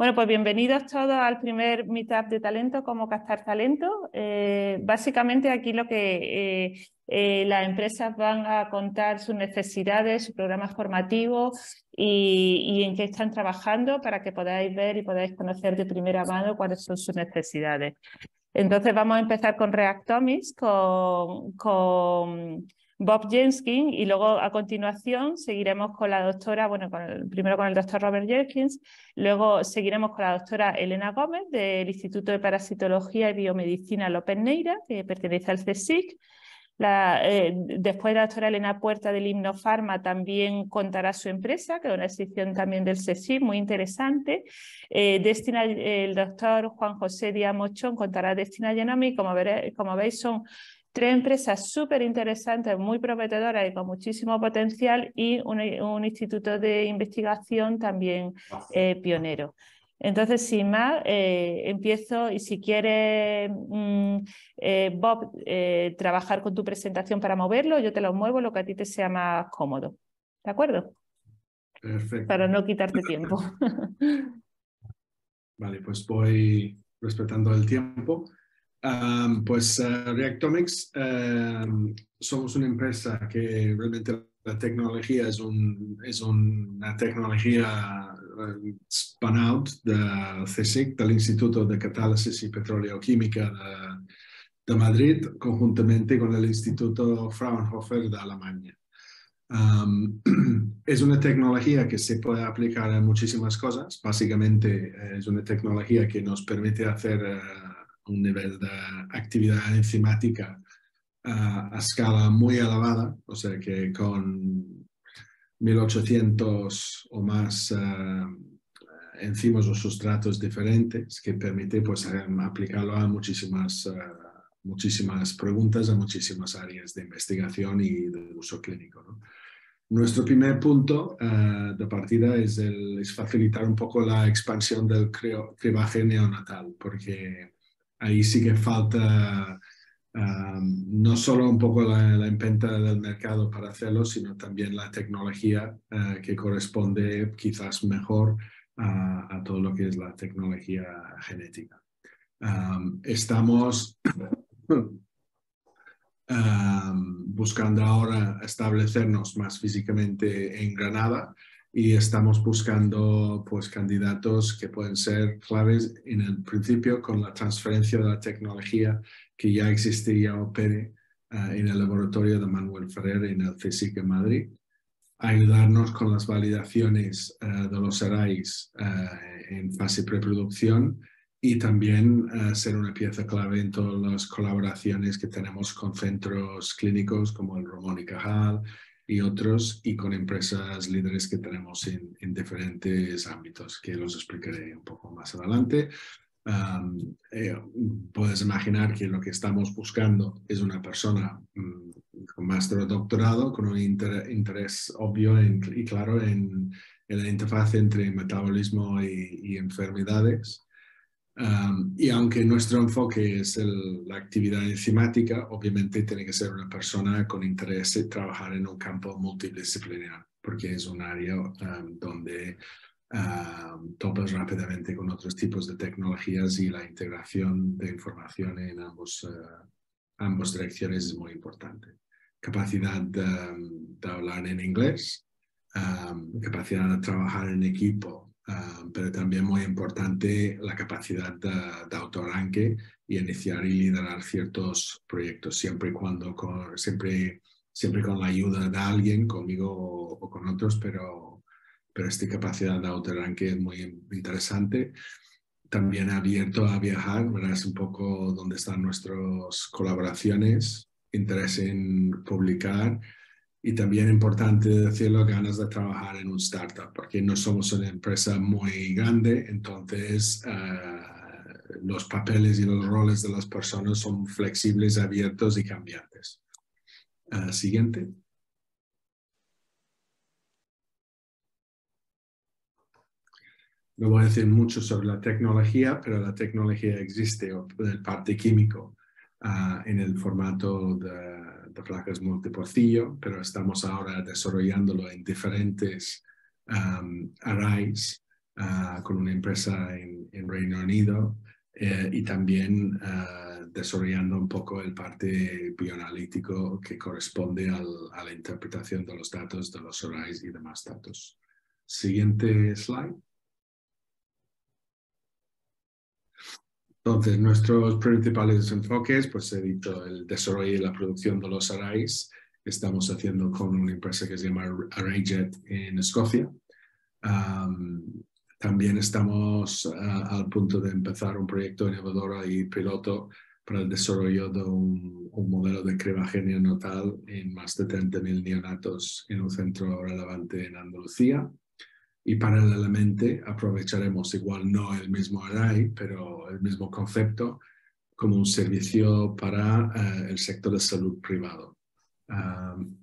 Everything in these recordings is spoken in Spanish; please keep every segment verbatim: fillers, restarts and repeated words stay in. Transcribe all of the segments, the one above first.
Bueno, pues bienvenidos todos al primer Meetup de Talento, cómo captar talento. Eh, básicamente aquí lo que eh, eh, las empresas van a contar sus necesidades, sus programas formativos y, y en qué están trabajando para que podáis ver y podáis conocer de primera mano cuáles son sus necesidades. Entonces vamos a empezar con Reactomics, con, con Bob Jenskin, y luego a continuación seguiremos con la doctora, bueno, con el, primero con el doctor Robert Jenkins, luego seguiremos con la doctora Elena Gómez del Instituto de Parasitología y Biomedicina López Neira, que pertenece al C S I C. La, eh, después la doctora Elena Puerta del Himnofarma también contará su empresa, que es una sección también del C S I C, muy interesante. Eh, Destina, el doctor Juan José Díaz Mochón contará Destina Genomics. Como, veré, como veis, son tres empresas súper interesantes, muy prometedoras y con muchísimo potencial, y un, un instituto de investigación también eh, pionero. Entonces, sin más, eh, empiezo, y si quieres, mmm, eh, Bob, eh, trabajar con tu presentación para moverlo, yo te lo muevo lo que a ti te sea más cómodo. ¿De acuerdo? Perfecto. Para no quitarte tiempo. Vale, pues voy respetando el tiempo. Um, pues uh, Reactomics, um, somos una empresa que realmente la tecnología es, un, es una tecnología uh, spun out del C S I C, del Instituto de Catálisis y Petroleoquímica de, de Madrid, conjuntamente con el Instituto Fraunhofer de Alemania. Um, es una tecnología que se puede aplicar a muchísimas cosas. Básicamente es una tecnología que nos permite hacer uh, un nivel de actividad enzimática uh, a escala muy elevada, o sea que con mil ochocientos o más uh, enzimas o sustratos diferentes, que permite pues, um, aplicarlo a muchísimas, uh, muchísimas preguntas, a muchísimas áreas de investigación y de uso clínico, ¿no? Nuestro primer punto uh, de partida es, el, es facilitar un poco la expansión del cribaje neonatal, porque ahí sí que falta uh, no solo un poco la, la imprenta del mercado para hacerlo, sino también la tecnología uh, que corresponde quizás mejor a, a todo lo que es la tecnología genética. Um, estamos Um, buscando ahora establecernos más físicamente en Granada, y estamos buscando pues, candidatos que pueden ser claves en el principio con la transferencia de la tecnología que ya existe y ya opere uh, en el laboratorio de Manuel Ferrer en el C S I C en Madrid, ayudarnos con las validaciones uh, de los arrays uh, en fase preproducción, y también uh, ser una pieza clave en todas las colaboraciones que tenemos con centros clínicos como el Ramón y Cajal y otros, y con empresas líderes que tenemos en, en diferentes ámbitos, que los explicaré un poco más adelante. Um, eh, puedes imaginar que lo que estamos buscando es una persona um, con máster o doctorado, con un inter interés obvio en, y claro en, en la interfaz entre metabolismo y, y enfermedades. Um, y aunque nuestro enfoque es el, la actividad enzimática, obviamente tiene que ser una persona con interés en trabajar en un campo multidisciplinar, porque es un área um, donde um, topas rápidamente con otros tipos de tecnologías, y la integración de información en ambos, uh, ambas direcciones es muy importante. Capacidad de, de hablar en inglés, um, capacidad de trabajar en equipo, Uh, pero también muy importante la capacidad de, de autoarranque y iniciar y liderar ciertos proyectos, siempre y cuando con, siempre, siempre con la ayuda de alguien, conmigo o, o con otros, pero, pero esta capacidad de autoarranque es muy interesante. También abierto a viajar, verás un poco dónde están nuestras colaboraciones, interés en publicar. Y también importante decirlo, ganas de trabajar en un startup, porque no somos una empresa muy grande, entonces uh, los papeles y los roles de las personas son flexibles, abiertos y cambiantes. Uh, siguiente. No voy a decir mucho sobre la tecnología, pero la tecnología existe, o el parte químico, uh, en el formato de, de placas multiporcillo, pero estamos ahora desarrollándolo en diferentes um, arrays uh, con una empresa en, en Reino Unido eh, y también uh, desarrollando un poco el parte bioanalítico que corresponde al, a la interpretación de los datos de los arrays y demás datos. Siguiente slide. Entonces, nuestros principales enfoques, pues he dicho, el desarrollo y la producción de los arrays que estamos haciendo con una empresa que se llama ArrayJet en Escocia. Um, también estamos uh, al punto de empezar un proyecto innovador y piloto para el desarrollo de un, un modelo de cribaje neonatal en más de treinta mil neonatos en un centro relevante en Andalucía. Y paralelamente aprovecharemos igual no el mismo array, pero el mismo concepto como un servicio para uh, el sector de salud privado. Um,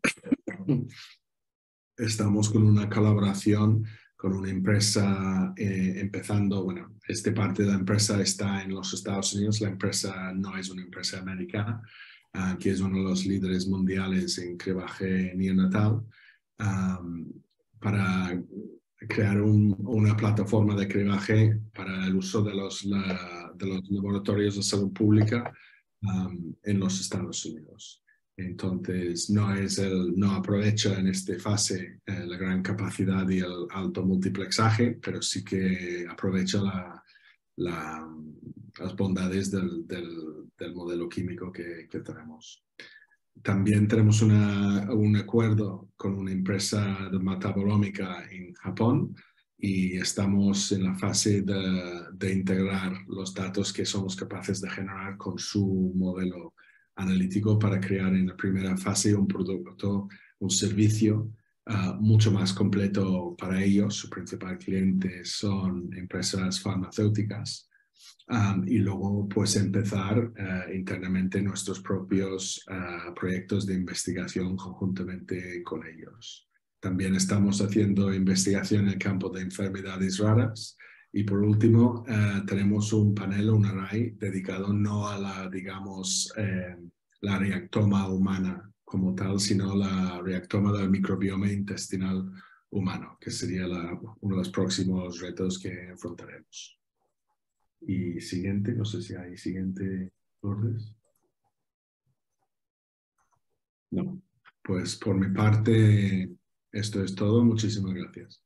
estamos con una colaboración con una empresa eh, empezando, bueno, esta parte de la empresa está en los Estados Unidos, la empresa no es una empresa americana, uh, que es uno de los líderes mundiales en cribaje neonatal, um, para crear un, una plataforma de cribaje para el uso de los, la, de los laboratorios de salud pública um, en los Estados Unidos. Entonces, no, es el, no aprovecha en esta fase eh, la gran capacidad y el alto multiplexaje, pero sí que aprovecha la, la, las bondades del, del, del modelo químico que, que tenemos. También tenemos una, un acuerdo con una empresa de metabolómica en Japón y estamos en la fase de, de integrar los datos que somos capaces de generar con su modelo analítico para crear en la primera fase un producto, un servicio uh, mucho más completo para ellos. Su principal cliente son empresas farmacéuticas. Um, y luego pues empezar uh, internamente nuestros propios uh, proyectos de investigación conjuntamente con ellos. También estamos haciendo investigación en el campo de enfermedades raras y por último uh, tenemos un panel, un array dedicado no a la, digamos, eh, la reactoma humana como tal, sino la reactoma del microbioma intestinal humano, que sería la, uno de los próximos retos que enfrentaremos. Y siguiente, no sé si hay siguiente, Lourdes. No, pues por mi parte esto es todo. Muchísimas gracias.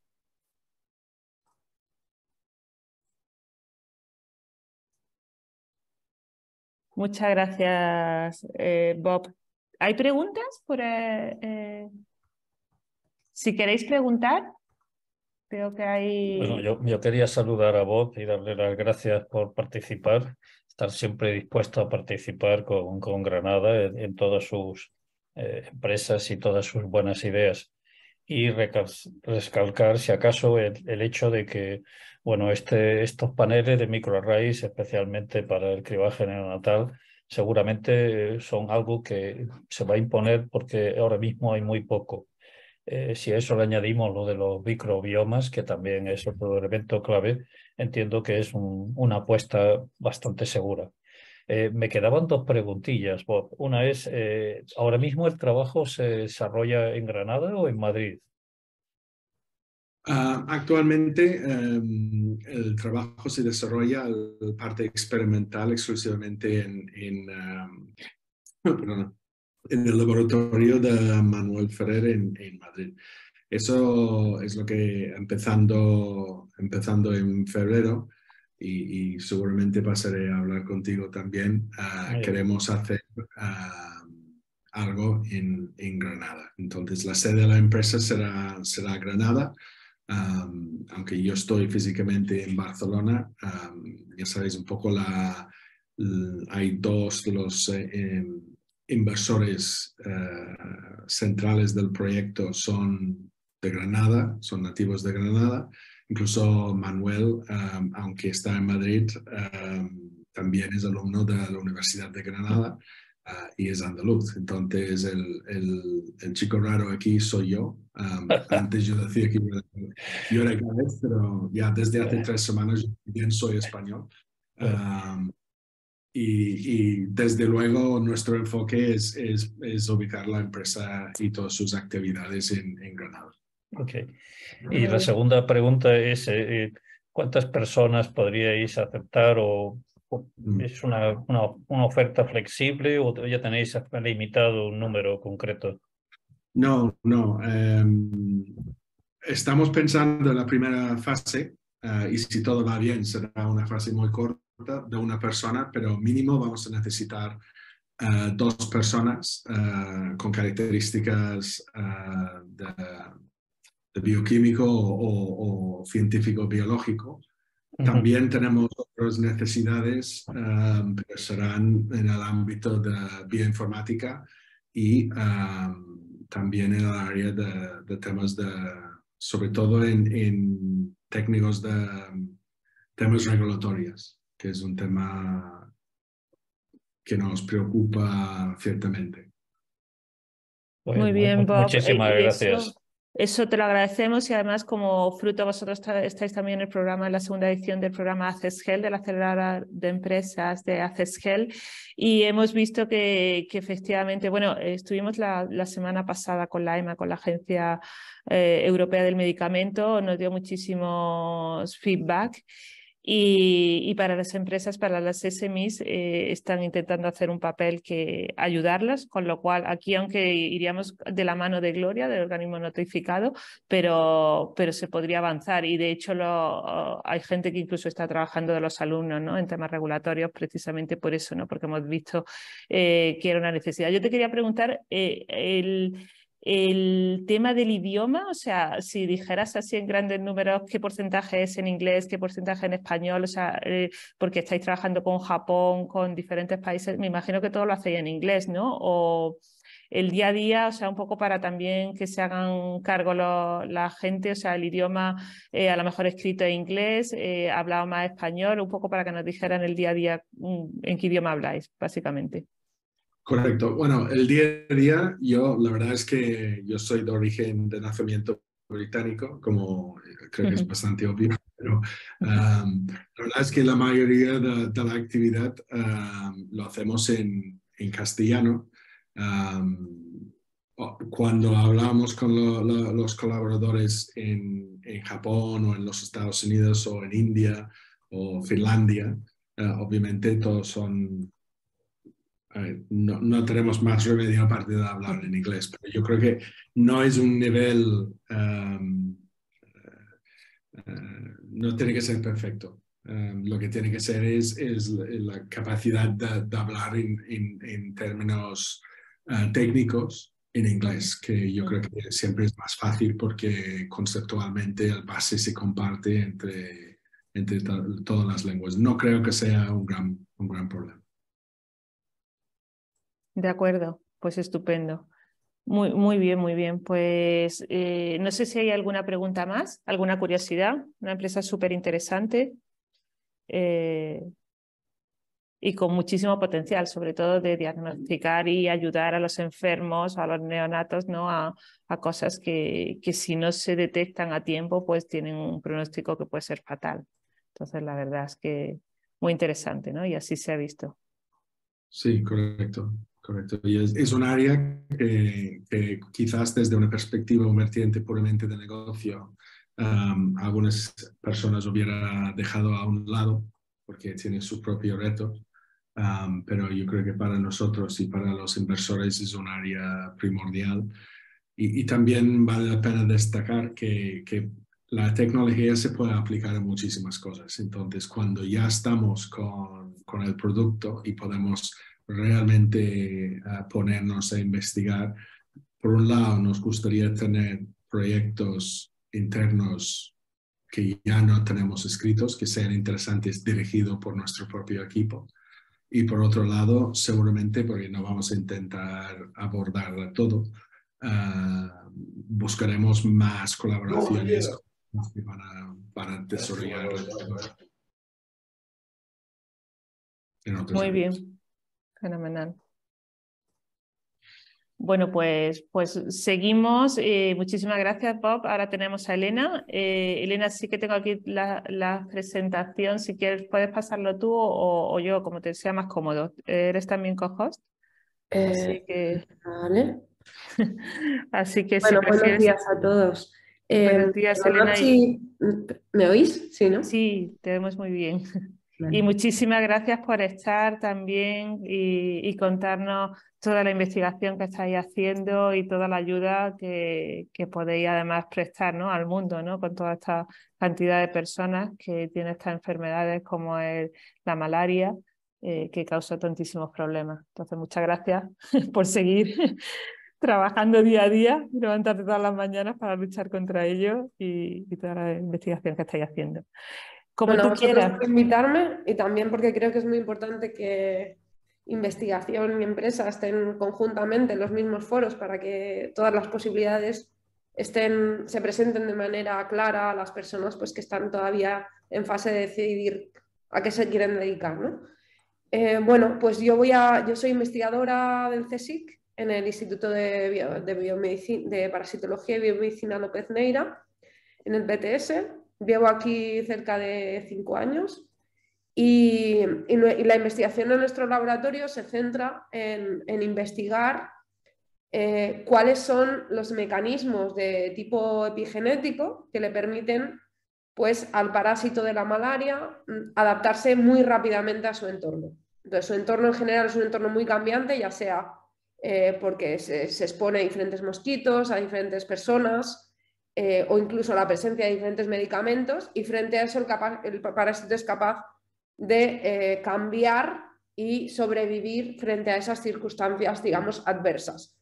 Muchas gracias, eh, Bob. ¿Hay preguntas? Por, eh, eh... Si queréis preguntar, creo que hay... Bueno, yo, yo quería saludar a Bob y darle las gracias por participar, estar siempre dispuesto a participar con, con Granada en, en todas sus eh, empresas y todas sus buenas ideas. Y recalcar, si acaso, el, el hecho de que bueno, este, estos paneles de microarrays, especialmente para el cribaje neonatal, seguramente son algo que se va a imponer porque ahora mismo hay muy poco. Eh, si a eso le añadimos lo de los microbiomas, que también es otro elemento clave, entiendo que es un, una apuesta bastante segura. Eh, me quedaban dos preguntillas, Bob. Una es, eh, ¿ahora mismo el trabajo se desarrolla en Granada o en Madrid? Uh, actualmente um, el trabajo se desarrolla, la parte experimental, exclusivamente en, en, um, perdón, en el laboratorio de Manuel Ferrer en, en Madrid. Eso es lo que empezando, empezando en febrero y, y seguramente pasaré a hablar contigo también. Uh, queremos hacer uh, algo en, en Granada. Entonces la sede de la empresa será, será Granada. Um, aunque yo estoy físicamente en Barcelona, um, ya sabéis un poco, la, la, hay dos de los eh, inversores uh, centrales del proyecto son de Granada, son nativos de Granada. Incluso Manuel, um, aunque está en Madrid, um, también es alumno de la Universidad de Granada. Uh, y es andaluz, entonces el, el, el chico raro aquí soy yo. Um, antes yo decía que yo era galés, pero ya desde hace tres semanas yo también soy español. Um, y, y desde luego nuestro enfoque es, es, es ubicar la empresa y todas sus actividades en, en Granada. Ok. Y la segunda pregunta es, eh, ¿cuántas personas podríais aceptar o, o es una, una, una oferta flexible o ya tenéis limitado un número concreto? No, no. Eh, estamos pensando en la primera fase uh, y si todo va bien será una fase muy corta de una persona, pero mínimo vamos a necesitar uh, dos personas uh, con características uh, de, de bioquímico o, o científico biológico. Uh-huh. También tenemos otras necesidades, um, pero serán en el ámbito de bioinformática y um, también en el área de, de temas de, sobre todo en, en técnicos de um, temas regulatorios, que es un tema que nos preocupa ciertamente. Muy, muy bien, Bob. Muchísimas eh, gracias. Eso... Eso te lo agradecemos y además como fruto vosotros estáis también en el programa, en la segunda edición del programa ACCESGEL, de la aceleradora de empresas de ACCESGEL, y hemos visto que, que efectivamente, bueno, estuvimos la, la semana pasada con la EMA, con la Agencia eh, Europea del Medicamento, nos dio muchísimos feedback. Y, y para las empresas, para las S M Is, eh, están intentando hacer un papel que ayudarlas, con lo cual aquí, aunque iríamos de la mano de Gloria, del organismo notificado, pero, pero se podría avanzar y de hecho lo, hay gente que incluso está trabajando de los alumnos, ¿no?, en temas regulatorios precisamente por eso, ¿no?, porque hemos visto eh, que era una necesidad. Yo te quería preguntar, eh, el... El tema del idioma, o sea, si dijeras así en grandes números qué porcentaje es en inglés, qué porcentaje en español, o sea, eh, porque estáis trabajando con Japón, con diferentes países, me imagino que todo lo hacéis en inglés, ¿no? O el día a día, o sea, un poco para también que se hagan cargo lo, la gente, o sea, el idioma eh, a lo mejor escrito en inglés, eh, hablado más español, un poco para que nos dijeran el día a día en qué idioma habláis, básicamente. Correcto. Bueno, el día a día, yo la verdad es que yo soy de origen de nacimiento británico, como creo que es bastante obvio, pero um, la verdad es que la mayoría de, de la actividad um, lo hacemos en, en castellano. Um, cuando hablamos con lo, lo, los colaboradores en, en Japón o en los Estados Unidos o en India o Finlandia, uh, obviamente todos son... No, no tenemos más remedio aparte de hablar en inglés, pero yo creo que no es un nivel, um, uh, uh, no tiene que ser perfecto. Um, lo que tiene que ser es, es la capacidad de, de hablar en, en, en términos uh, técnicos en inglés, que yo creo que siempre es más fácil porque conceptualmente el base se comparte entre, entre to todas las lenguas. No creo que sea un gran, un gran problema. De acuerdo, pues estupendo. Muy, muy bien, muy bien. Pues eh, no sé si hay alguna pregunta más, alguna curiosidad. Una empresa súper interesante eh, y con muchísimo potencial, sobre todo de diagnosticar y ayudar a los enfermos, a los neonatos, ¿no?, a, a cosas que, que si no se detectan a tiempo, pues tienen un pronóstico que puede ser fatal. Entonces, la verdad es que muy interesante, ¿no? Y así se ha visto. Sí, correcto. Correcto. Y es, es un área que, que quizás desde una perspectiva o vertiente puramente de negocio um, algunas personas hubiera dejado a un lado porque tiene su propio reto, um, pero yo creo que para nosotros y para los inversores es un área primordial. Y, y también vale la pena destacar que, que la tecnología se puede aplicar a muchísimas cosas. Entonces, cuando ya estamos con, con el producto y podemos realmente uh, ponernos a investigar, por un lado nos gustaría tener proyectos internos que ya no tenemos escritos, que sean interesantes dirigidos por nuestro propio equipo. Y por otro lado, seguramente, porque no vamos a intentar abordar todo, uh, buscaremos más colaboraciones para, para desarrollar la tecnología. Muy bien, fenomenal. Bueno, pues, pues seguimos. Eh, muchísimas gracias, Bob. Ahora tenemos a Elena. Eh, Elena, sí que tengo aquí la, la presentación. Si quieres, puedes pasarlo tú o, o yo, como te sea más cómodo. ¿Eres también co-host? Eh, Así que... Vale. Así que bueno, si buenos prefieres... días a todos. Eh, Buenos días, no Elena. sé si ¿me oís? Sí, ¿no? Sí, te vemos muy bien. Vale. Y muchísimas gracias por estar también y, y contarnos toda la investigación que estáis haciendo y toda la ayuda que, que podéis además prestar, ¿no?, al mundo, ¿no?, con toda esta cantidad de personas que tienen estas enfermedades como es la malaria, eh, que causa tantísimos problemas. Entonces, muchas gracias por seguir trabajando día a día y levantarte todas las mañanas para luchar contra ello y, y toda la investigación que estáis haciendo. Como Bueno, tú vosotros quieras. por invitarme y también porque creo que es muy importante que investigación y empresa estén conjuntamente en los mismos foros para que todas las posibilidades estén, se presenten de manera clara a las personas pues, que están todavía en fase de decidir a qué se quieren dedicar, ¿no? Eh, bueno, pues yo, voy a, yo soy investigadora del CSIC en el Instituto de, Bio, de, Biomedicina, de Parasitología y Biomedicina López Neira, en el B T S. Llevo aquí cerca de cinco años y, y, y la investigación en nuestro laboratorio se centra en, en investigar eh, cuáles son los mecanismos de tipo epigenético que le permiten pues, al parásito de la malaria adaptarse muy rápidamente a su entorno. Entonces, su entorno en general es un entorno muy cambiante, ya sea eh, porque se, se expone a diferentes mosquitos, a diferentes personas, Eh, o incluso la presencia de diferentes medicamentos, y frente a eso el, capaz, el parásito es capaz de eh, cambiar y sobrevivir frente a esas circunstancias, digamos, adversas.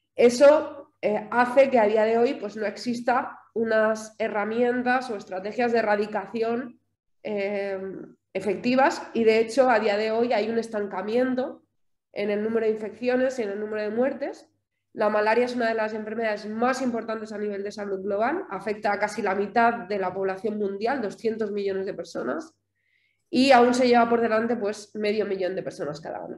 Eso eh, hace que a día de hoy pues, no exista unas herramientas o estrategias de erradicación eh, efectivas, y de hecho a día de hoy hay un estancamiento en el número de infecciones y en el número de muertes. La malaria es una de las enfermedades más importantes a nivel de salud global, afecta a casi la mitad de la población mundial, doscientos millones de personas, y aún se lleva por delante pues, medio millón de personas cada año.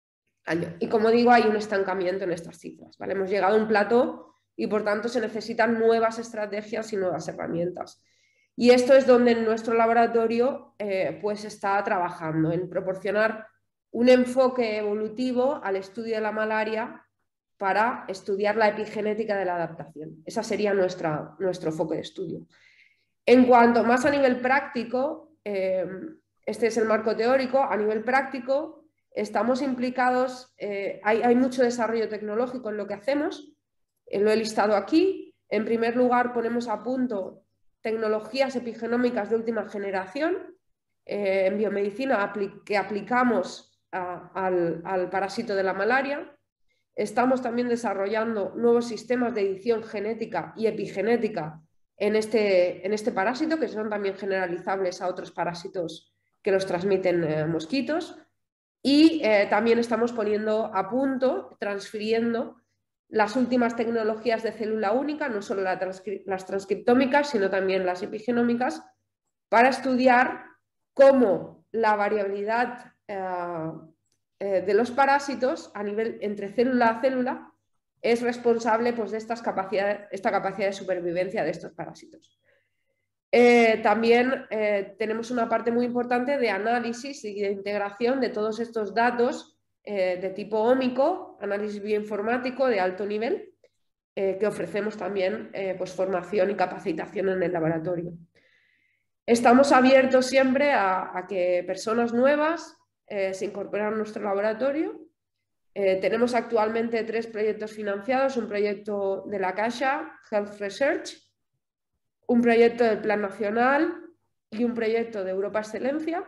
Y como digo, hay un estancamiento en estas cifras, ¿vale? Hemos llegado a un plató y por tanto se necesitan nuevas estrategias y nuevas herramientas. Y esto es donde nuestro laboratorio eh, pues está trabajando, en proporcionar un enfoque evolutivo al estudio de la malaria para estudiar la epigenética de la adaptación. Ese sería nuestra, nuestro foco de estudio. En cuanto más a nivel práctico, eh, este es el marco teórico, a nivel práctico estamos implicados, eh, hay, hay mucho desarrollo tecnológico en lo que hacemos, eh, lo he listado aquí. En primer lugar, ponemos a punto tecnologías epigenómicas de última generación eh, en biomedicina apli que aplicamos a, al, al parásito de la malaria. Estamos también desarrollando nuevos sistemas de edición genética y epigenética en este, en este parásito, que son también generalizables a otros parásitos que los transmiten eh, mosquitos. Y eh, también estamos poniendo a punto, transfiriendo las últimas tecnologías de célula única, no solo la transcri las transcriptómicas, sino también las epigenómicas, para estudiar cómo la variabilidad eh, de los parásitos a nivel entre célula a célula es responsable pues, de estas capacidades, esta capacidad de supervivencia de estos parásitos. Eh, también eh, tenemos una parte muy importante de análisis y de integración de todos estos datos eh, de tipo ómico, análisis bioinformático de alto nivel, eh, que ofrecemos también eh, pues, formación y capacitación en el laboratorio. Estamos abiertos siempre a, a que personas nuevas Eh, se incorporan a nuestro laboratorio. Eh, tenemos actualmente tres proyectos financiados, un proyecto de la Caixa, Health Research, un proyecto del Plan Nacional y un proyecto de Europa Excelencia.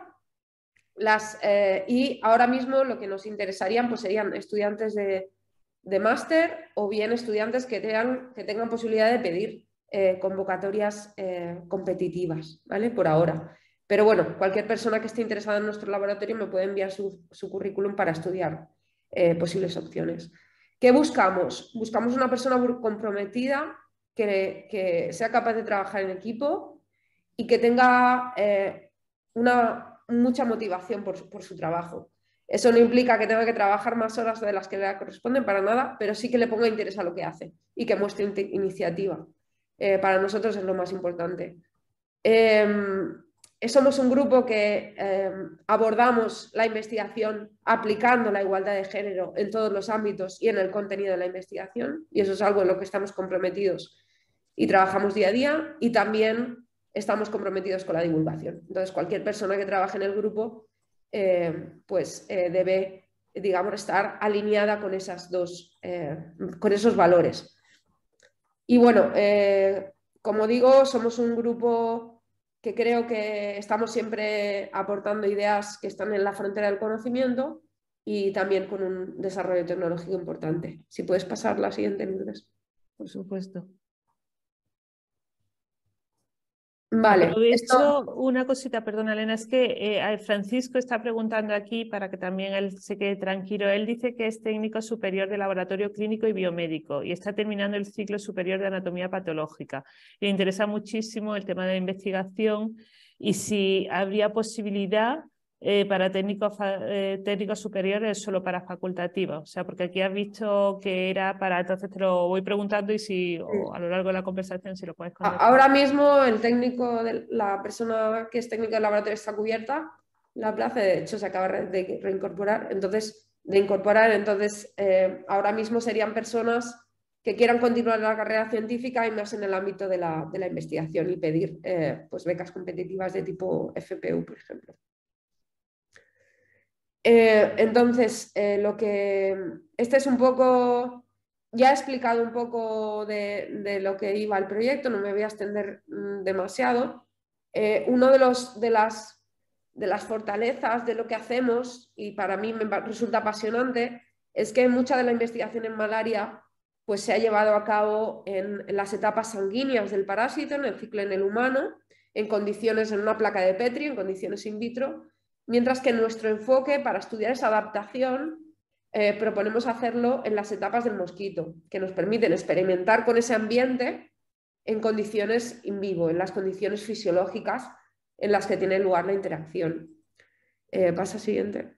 Las, eh, y ahora mismo lo que nos interesarían pues, serían estudiantes de, de máster o bien estudiantes que tengan, que tengan posibilidad de pedir eh, convocatorias eh, competitivas, ¿vale? Por ahora. Pero bueno, cualquier persona que esté interesada en nuestro laboratorio me puede enviar su, su currículum para estudiar eh, posibles opciones. ¿Qué buscamos? Buscamos una persona comprometida, que, que sea capaz de trabajar en equipo y que tenga eh, una, mucha motivación por, por su trabajo. Eso no implica que tenga que trabajar más horas de las que le corresponden para nada, pero sí que le ponga interés a lo que hace y que muestre iniciativa. Eh, para nosotros es lo más importante. Eh, Somos un grupo que eh, abordamos la investigación aplicando la igualdad de género en todos los ámbitos y en el contenido de la investigación, y eso es algo en lo que estamos comprometidos y trabajamos día a día, y también estamos comprometidos con la divulgación. Entonces, cualquier persona que trabaje en el grupo eh, pues, eh, debe, digamos, estar alineada con, esas dos, eh, con esos valores. Y bueno, eh, como digo, somos un grupo que creo que estamos siempre aportando ideas que están en la frontera del conocimiento y también con un desarrollo tecnológico importante. Si puedes pasar la siguiente, Lourdes. Por supuesto. Vale. Aprovecho Esto... una cosita, perdona Elena, es que eh, Francisco está preguntando aquí para que también él se quede tranquilo. Él dice que es técnico superior de laboratorio clínico y biomédico y está terminando el ciclo superior de anatomía patológica. Le interesa muchísimo el tema de la investigación y si habría posibilidad eh, para técnicos, eh, técnicos superiores solo para facultativos. O sea, porque aquí has visto que era para, entonces te lo voy preguntando y si o a lo largo de la conversación si lo puedes contestar. Ahora mismo el técnico, de, la persona que es técnico del laboratorio está cubierta, la plaza de hecho se acaba de reincorporar, entonces, de incorporar, entonces eh, ahora mismo serían personas que quieran continuar la carrera científica y más en el ámbito de la, de la investigación y pedir eh, pues becas competitivas de tipo F P U, por ejemplo. Eh, entonces, eh, lo que este es un poco, ya he explicado un poco de, de lo que iba el proyecto, no me voy a extender mm, demasiado. Eh, uno de, los, de, las, de las fortalezas de lo que hacemos, y para mí me resulta apasionante, es que mucha de la investigación en malaria pues, se ha llevado a cabo en, en las etapas sanguíneas del parásito, en el ciclo en el humano, en condiciones, en una placa de Petri, en condiciones in vitro, mientras que nuestro enfoque para estudiar esa adaptación eh, proponemos hacerlo en las etapas del mosquito, que nos permiten experimentar con ese ambiente en condiciones in vivo, en las condiciones fisiológicas en las que tiene lugar la interacción. Eh, pasa siguiente.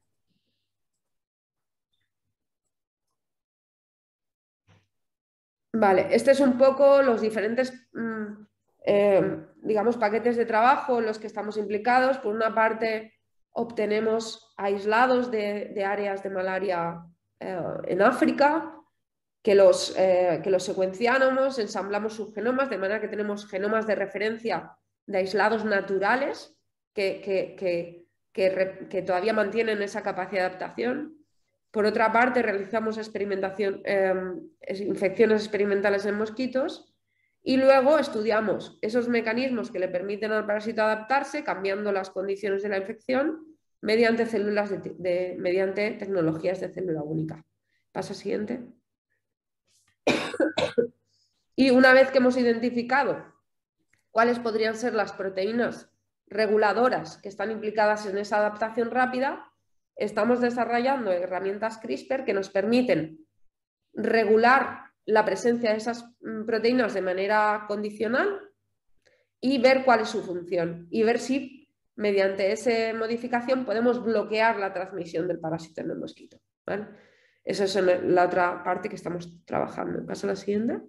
Vale, este es un poco los diferentes mmm, eh, digamos, paquetes de trabajo en los que estamos implicados. Por una parte, obtenemos aislados de, de áreas de malaria eh, en África, que los, eh, que los secuenciamos, ensamblamos sus genomas, de manera que tenemos genomas de referencia de aislados naturales que, que, que, que, que todavía mantienen esa capacidad de adaptación. Por otra parte, realizamos experimentación, eh, infecciones experimentales en mosquitos y luego estudiamos esos mecanismos que le permiten al parásito adaptarse, cambiando las condiciones de la infección mediante, células de, de, mediante tecnologías de célula única. Pasa siguiente. Y una vez que hemos identificado cuáles podrían ser las proteínas reguladoras que están implicadas en esa adaptación rápida, estamos desarrollando herramientas CRISPR que nos permiten regular la presencia de esas proteínas de manera condicional y ver cuál es su función y ver si mediante esa modificación podemos bloquear la transmisión del parásito en el mosquito, ¿vale? Esa es la otra parte que estamos trabajando. Paso a la siguiente.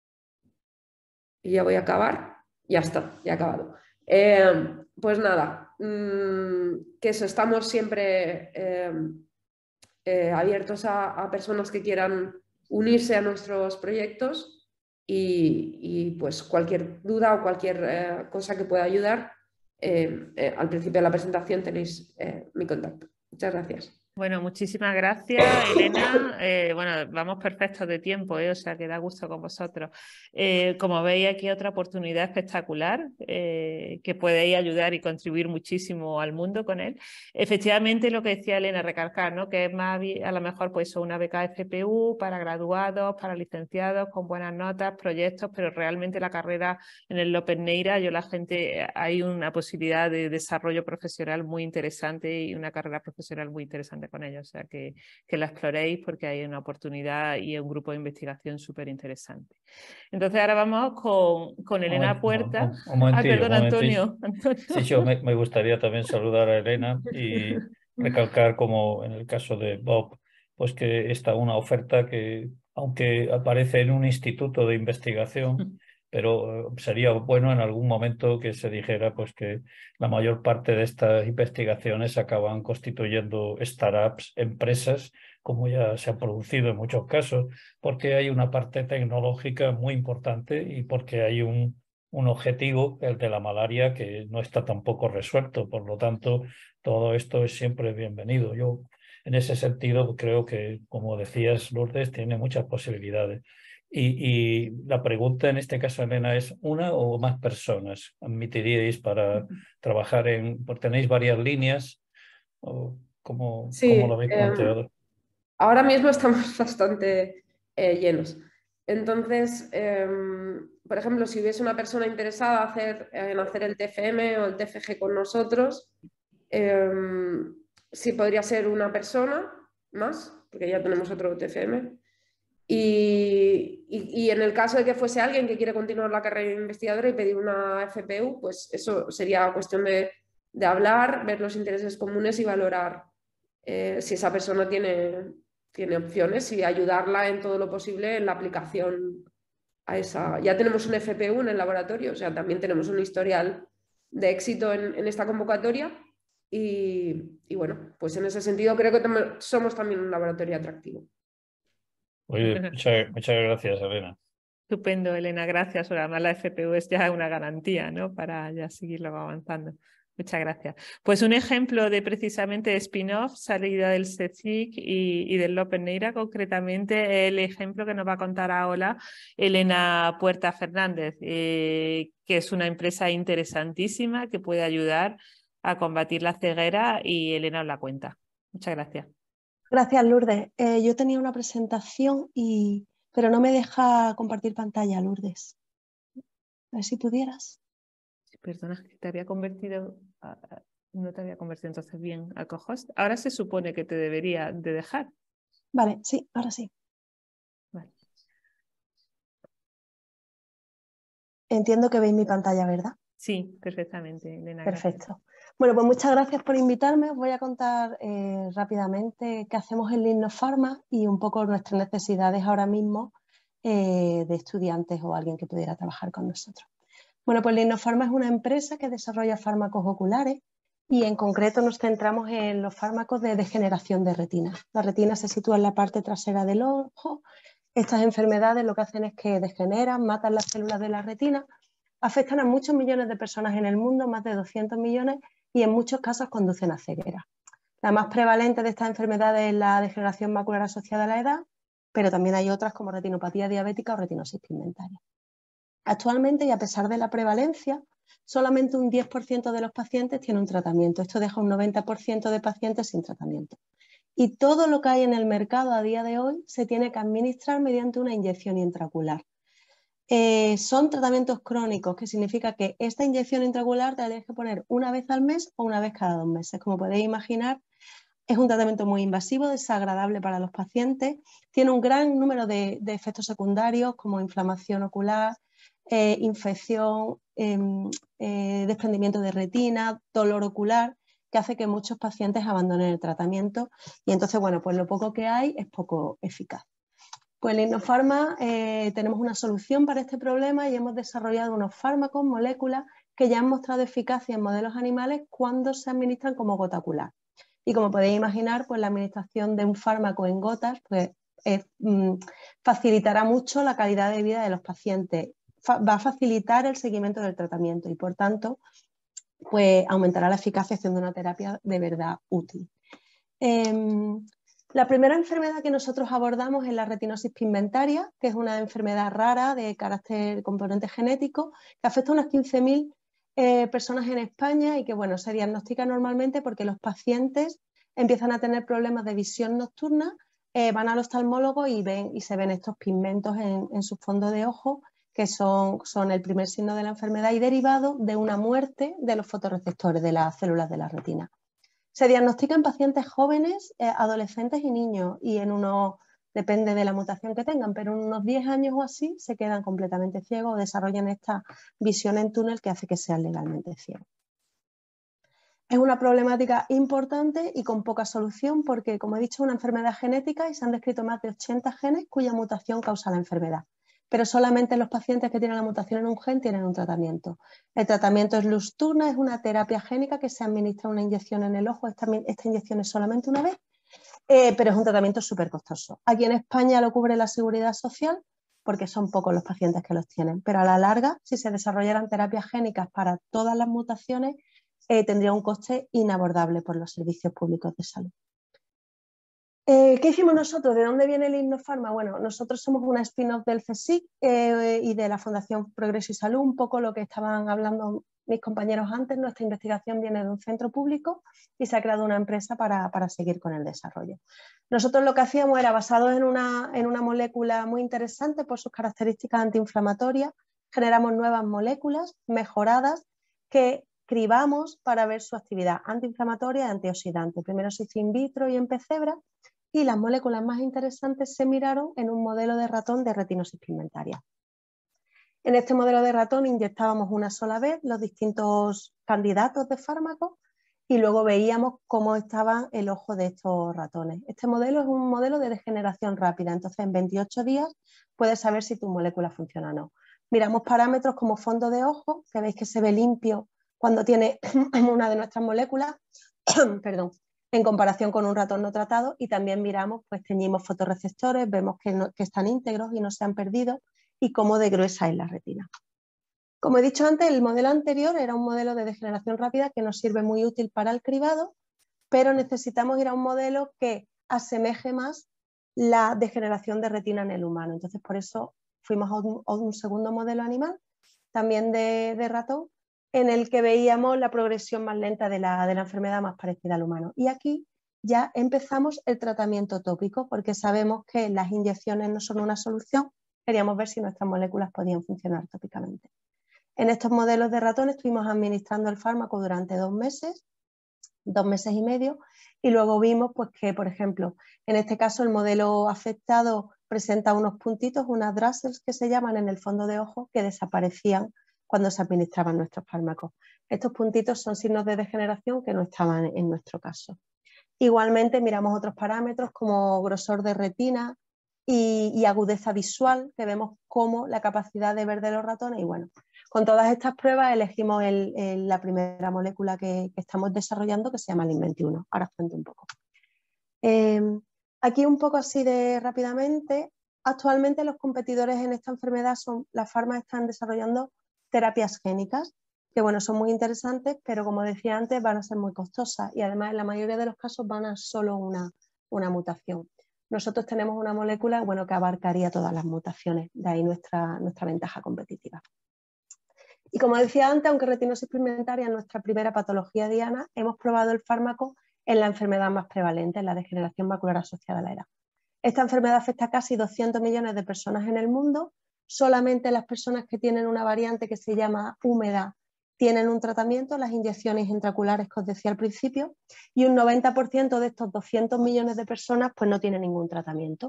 Y ya voy a acabar. Ya está, ya he acabado. Eh, pues nada, mmm, que eso, estamos siempre eh, eh, abiertos a, a personas que quieran unirse a nuestros proyectos y, y pues cualquier duda o cualquier eh, cosa que pueda ayudar, eh, eh, al principio de la presentación tenéis eh, mi contacto. Muchas gracias. Bueno, muchísimas gracias, Elena. Eh, bueno, vamos perfectos de tiempo, ¿eh? O sea, que da gusto con vosotros. Eh, como veis, aquí hay otra oportunidad espectacular eh, que podéis ayudar y contribuir muchísimo al mundo con él. Efectivamente, lo que decía Elena, recalcar, ¿no? Que es más, a lo mejor, pues una beca F P U para graduados, para licenciados, con buenas notas, proyectos, pero realmente la carrera en el López Neira, yo la gente, hay una posibilidad de desarrollo profesional muy interesante y una carrera profesional muy interesante con ellos, o sea que, que la exploréis porque hay una oportunidad y un grupo de investigación súper interesante. Entonces ahora vamos con, con Elena un, Puerta. Un, un ah, perdón, Antonio. Antonio. Sí, yo me, me gustaría también saludar a Elena y recalcar, como en el caso de Bob, pues que está una oferta que, aunque aparece en un instituto de investigación, pero sería bueno en algún momento que se dijera pues, que la mayor parte de estas investigaciones acaban constituyendo startups, empresas, como ya se ha producido en muchos casos, porque hay una parte tecnológica muy importante y porque hay un, un objetivo, el de la malaria, que no está tampoco resuelto. Por lo tanto, todo esto es siempre bienvenido. Yo, en ese sentido, creo que, como decías, Lourdes, tiene muchas posibilidades. Y, y la pregunta en este caso, Elena, es: ¿una o más personas admitiríais para trabajar en, porque tenéis varias líneas? ¿O cómo, cómo lo Sí, habéis eh, planteado? ahora mismo estamos bastante eh, llenos. Entonces, eh, por ejemplo, si hubiese una persona interesada hacer, en hacer el T F M o el T F G con nosotros, eh, sí podría ser una persona más, porque ya tenemos otro T F M. Y, y, y en el caso de que fuese alguien que quiere continuar la carrera investigadora y pedir una F P U, pues eso sería cuestión de, de hablar, ver los intereses comunes y valorar eh, si esa persona tiene, tiene opciones y ayudarla en todo lo posible en la aplicación a esa. Ya tenemos un F P U en el laboratorio, o sea, también tenemos un historial de éxito en, en esta convocatoria y, y, bueno, pues en ese sentido creo que somos también un laboratorio atractivo. Oye, muchas, muchas gracias, Elena. Estupendo, Elena, gracias. Además, la F P U es ya una garantía, ¿no? Para ya seguir luego avanzando. Muchas gracias. Pues un ejemplo de precisamente spin-off, salida del CSIC y, y del López Neira, concretamente el ejemplo que nos va a contar ahora Elena Puerta Fernández, eh, que es una empresa interesantísima que puede ayudar a combatir la ceguera, y Elena os la cuenta. Muchas gracias. Gracias, Lourdes. Eh, yo tenía una presentación, y... pero no me deja compartir pantalla, Lourdes. A ver si pudieras. Perdona, que te había convertido, a, no te había convertido entonces bien a co-host. Ahora se supone que te debería de dejar. Vale, sí, ahora sí. Vale. Entiendo que veis mi pantalla, ¿verdad? Sí, perfectamente, Elena. Perfecto. Gracias. Bueno, pues muchas gracias por invitarme. Os voy a contar eh, rápidamente qué hacemos en Linnofarma y un poco nuestras necesidades ahora mismo eh, de estudiantes o alguien que pudiera trabajar con nosotros. Bueno, pues Linnofarma es una empresa que desarrolla fármacos oculares y en concreto nos centramos en los fármacos de degeneración de retina. La retina se sitúa en la parte trasera del ojo. Estas enfermedades lo que hacen es que degeneran, matan las células de la retina, afectan a muchos millones de personas en el mundo, más de doscientos millones, y en muchos casos conducen a ceguera. La más prevalente de estas enfermedades es la degeneración macular asociada a la edad, pero también hay otras como retinopatía diabética o retinosis pigmentaria. Actualmente, y a pesar de la prevalencia, solamente un diez por ciento de los pacientes tiene un tratamiento. Esto deja un noventa por ciento de pacientes sin tratamiento. Y todo lo que hay en el mercado a día de hoy se tiene que administrar mediante una inyección intraocular. Eh, son tratamientos crónicos, que significa que esta inyección intraocular te la tienes que poner una vez al mes o una vez cada dos meses. Como podéis imaginar, es un tratamiento muy invasivo, desagradable para los pacientes, tiene un gran número de, de efectos secundarios como inflamación ocular, eh, infección, eh, eh, desprendimiento de retina, dolor ocular, que hace que muchos pacientes abandonen el tratamiento, y entonces, bueno, pues lo poco que hay es poco eficaz. Pues en Linnofarma eh, tenemos una solución para este problema y hemos desarrollado unos fármacos, moléculas, que ya han mostrado eficacia en modelos animales cuando se administran como gota ocular. Y como podéis imaginar, pues la administración de un fármaco en gotas pues, eh, mm, facilitará mucho la calidad de vida de los pacientes, Fa va a facilitar el seguimiento del tratamiento y, por tanto, pues aumentará la eficacia haciendo una terapia de verdad útil. Eh, La primera enfermedad que nosotros abordamos es la retinosis pigmentaria, que es una enfermedad rara de carácter componente genético que afecta a unas quince mil eh, personas en España y que, bueno, se diagnostica normalmente porque los pacientes empiezan a tener problemas de visión nocturna, eh, van al oftalmólogo y, ven, y se ven estos pigmentos en, en su fondo de ojo, que son, son el primer signo de la enfermedad y derivado de una muerte de los fotorreceptores de las células de la retina. Se diagnostica en pacientes jóvenes, eh, adolescentes y niños, y en unos, depende de la mutación que tengan, pero en unos diez años o así se quedan completamente ciegos o desarrollan esta visión en túnel que hace que sean legalmente ciegos. Es una problemática importante y con poca solución porque, como he dicho, es una enfermedad genética y se han descrito más de ochenta genes cuya mutación causa la enfermedad. pero solamente los pacientes que tienen la mutación en un gen tienen un tratamiento. El tratamiento es Luxturna, es una terapia génica que se administra una inyección en el ojo. Esta, esta inyección es solamente una vez, eh, pero es un tratamiento súper costoso. Aquí en España lo cubre la Seguridad Social porque son pocos los pacientes que los tienen, pero a la larga, si se desarrollaran terapias génicas para todas las mutaciones, eh, tendría un coste inabordable por los servicios públicos de salud. Eh, ¿Qué hicimos nosotros? ¿De dónde viene el Innopharma? Bueno, nosotros somos una spin-off del CSIC eh, y de la Fundación Progreso y Salud, un poco lo que estaban hablando mis compañeros antes. Nuestra investigación viene de un centro público y se ha creado una empresa para, para seguir con el desarrollo. Nosotros lo que hacíamos era, basado en una, en una molécula muy interesante por sus características antiinflamatorias, generamos nuevas moléculas mejoradas que cribamos para ver su actividad antiinflamatoria y antioxidante. Primero se hizo in vitro y en pecebra, y las moléculas más interesantes se miraron en un modelo de ratón de retinosis pigmentaria. En este modelo de ratón inyectábamos una sola vez los distintos candidatos de fármacos y luego veíamos cómo estaba el ojo de estos ratones. Este modelo es un modelo de degeneración rápida, entonces en veintiocho días puedes saber si tu molécula funciona o no. Miramos parámetros como fondo de ojo, que veis que se ve limpio cuando tiene una de nuestras moléculas, perdón, en comparación con un ratón no tratado, y también miramos, pues teñimos fotorreceptores, vemos que, no, que están íntegros y no se han perdido, y cómo de gruesa es la retina. Como he dicho antes, el modelo anterior era un modelo de degeneración rápida que nos sirve muy útil para el cribado, pero necesitamos ir a un modelo que asemeje más la degeneración de retina en el humano. Entonces, por eso fuimos a un, a un segundo modelo animal, también de, de ratón, en el que veíamos la progresión más lenta de la, de la enfermedad más parecida al humano. Y aquí ya empezamos el tratamiento tópico, porque sabemos que las inyecciones no son una solución, queríamos ver si nuestras moléculas podían funcionar tópicamente. En estos modelos de ratón estuvimos administrando el fármaco durante dos meses, dos meses y medio, y luego vimos pues, que, por ejemplo, en este caso el modelo afectado presenta unos puntitos, unas Drassels que se llaman en el fondo de ojo, que desaparecían cuando se administraban nuestros fármacos. Estos puntitos son signos de degeneración que no estaban en nuestro caso. Igualmente miramos otros parámetros como grosor de retina y, y agudeza visual, que vemos cómo la capacidad de ver de los ratones. Y bueno, con todas estas pruebas elegimos el, el, la primera molécula que, que estamos desarrollando, que se llama Lin veintiuno. Ahora os cuento un poco. Eh, aquí un poco así de rápidamente, actualmente los competidores en esta enfermedad son, las farmas están desarrollando terapias génicas, que bueno, son muy interesantes, pero como decía antes, van a ser muy costosas y además en la mayoría de los casos van a solo una, una mutación. Nosotros tenemos una molécula bueno, que abarcaría todas las mutaciones, de ahí nuestra, nuestra ventaja competitiva. Y como decía antes, aunque retinosis pigmentaria es nuestra primera patología diana, hemos probado el fármaco en la enfermedad más prevalente, en la degeneración macular asociada a la edad. Esta enfermedad afecta a casi doscientos millones de personas en el mundo. Solamente las personas que tienen una variante que se llama húmeda tienen un tratamiento, las inyecciones intraoculares que os decía al principio, y un noventa por ciento de estos doscientos millones de personas pues no tienen ningún tratamiento.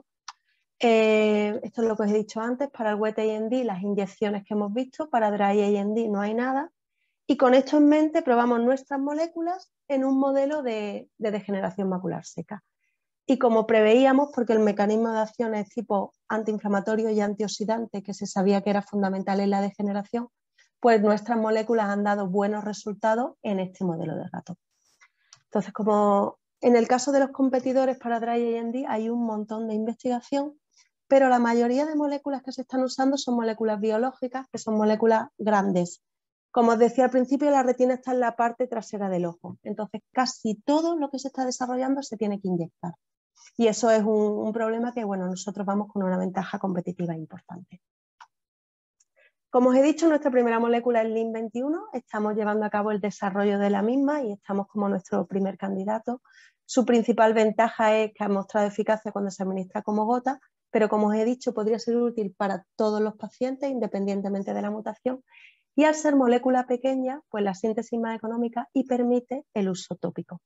Eh, esto es lo que os he dicho antes, para el wet A M D las inyecciones que hemos visto, para dry A M D no hay nada, y con esto en mente probamos nuestras moléculas en un modelo de, de degeneración macular seca. Y como preveíamos, porque el mecanismo de acción es tipo antiinflamatorio y antioxidante, que se sabía que era fundamental en la degeneración, pues nuestras moléculas han dado buenos resultados en este modelo de ratón. Entonces, como en el caso de los competidores para dry A M D hay un montón de investigación, pero la mayoría de moléculas que se están usando son moléculas biológicas, que son moléculas grandes. Como os decía al principio, la retina está en la parte trasera del ojo, entonces casi todo lo que se está desarrollando se tiene que inyectar. Y eso es un, un problema que, bueno, nosotros vamos con una ventaja competitiva importante. Como os he dicho, nuestra primera molécula es Lin veintiuno, estamos llevando a cabo el desarrollo de la misma y estamos como nuestro primer candidato. Su principal ventaja es que ha mostrado eficacia cuando se administra como gota, pero como os he dicho, podría ser útil para todos los pacientes, independientemente de la mutación, y al ser molécula pequeña, pues la síntesis más económica y permite el uso tópico.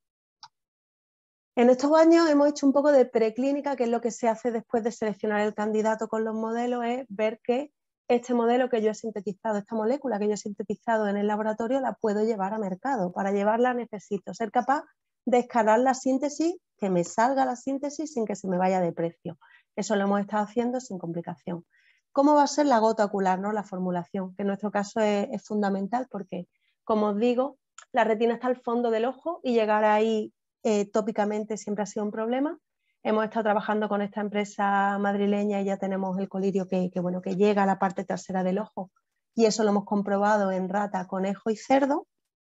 En estos años hemos hecho un poco de preclínica, que es lo que se hace después de seleccionar el candidato con los modelos, es ver que este modelo que yo he sintetizado, esta molécula que yo he sintetizado en el laboratorio, la puedo llevar a mercado. Para llevarla necesito ser capaz de escalar la síntesis, que me salga la síntesis sin que se me vaya de precio. Eso lo hemos estado haciendo sin complicación. cómo va a ser la gota ocular, ¿no? La formulación, que en nuestro caso es, es fundamental porque, como os digo, la retina está al fondo del ojo y llegar ahí eh, tópicamente siempre ha sido un problema. Hemos estado trabajando con esta empresa madrileña y ya tenemos el colirio que, que, bueno, que llega a la parte trasera del ojo, y eso lo hemos comprobado en rata, conejo y cerdo.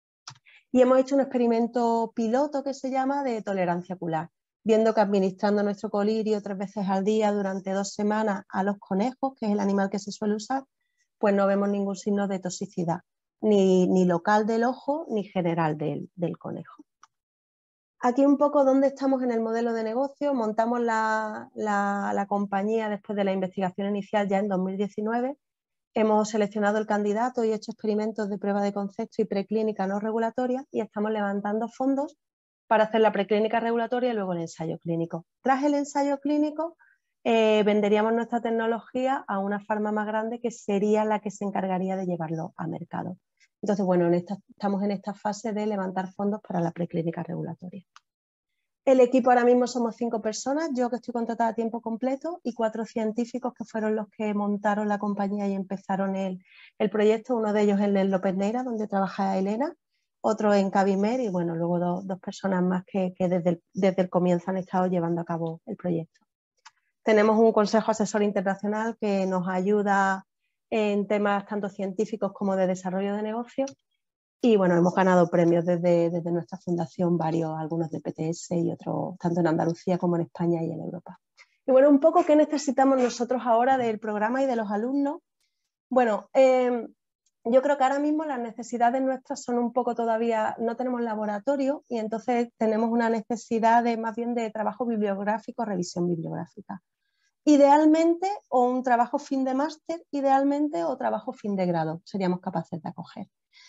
Y hemos hecho un experimento piloto que se llama de tolerancia ocular, viendo que administrando nuestro colirio tres veces al día durante dos semanas a los conejos, que es el animal que se suele usar, pues no vemos ningún signo de toxicidad, ni, ni local del ojo ni general del, del conejo. Aquí un poco dónde estamos en el modelo de negocio. Montamos la, la, la compañía después de la investigación inicial ya en dos mil diecinueve. Hemos seleccionado el candidato y hecho experimentos de prueba de concepto y preclínica no regulatoria y estamos levantando fondos para hacer la preclínica regulatoria y luego el ensayo clínico. Tras el ensayo clínico eh, venderíamos nuestra tecnología a una farma más grande que sería la que se encargaría de llevarlo a mercado. Entonces, bueno, en esta, estamos en esta fase de levantar fondos para la preclínica regulatoria. El equipo ahora mismo somos cinco personas, yo que estoy contratada a tiempo completo y cuatro científicos que fueron los que montaron la compañía y empezaron el, el proyecto. Uno de ellos en el López Neira, donde trabaja Elena, otro en Cabimer y bueno, luego do, dos personas más que, que desde, el, desde el comienzo han estado llevando a cabo el proyecto. Tenemos un consejo asesor internacional que nos ayuda en temas tanto científicos como de desarrollo de negocios. Y bueno, hemos ganado premios desde, desde nuestra fundación, varios, algunos de P T S y otros, tanto en Andalucía como en España y en Europa. Y bueno, un poco qué necesitamos nosotros ahora del programa y de los alumnos. Bueno, eh, yo creo que ahora mismo las necesidades nuestras son un poco todavía, no tenemos laboratorio y entonces tenemos una necesidad de más bien de trabajo bibliográfico, revisión bibliográfica. Idealmente, o un trabajo fin de máster, idealmente, o trabajo fin de grado, seríamos capaces de acoger.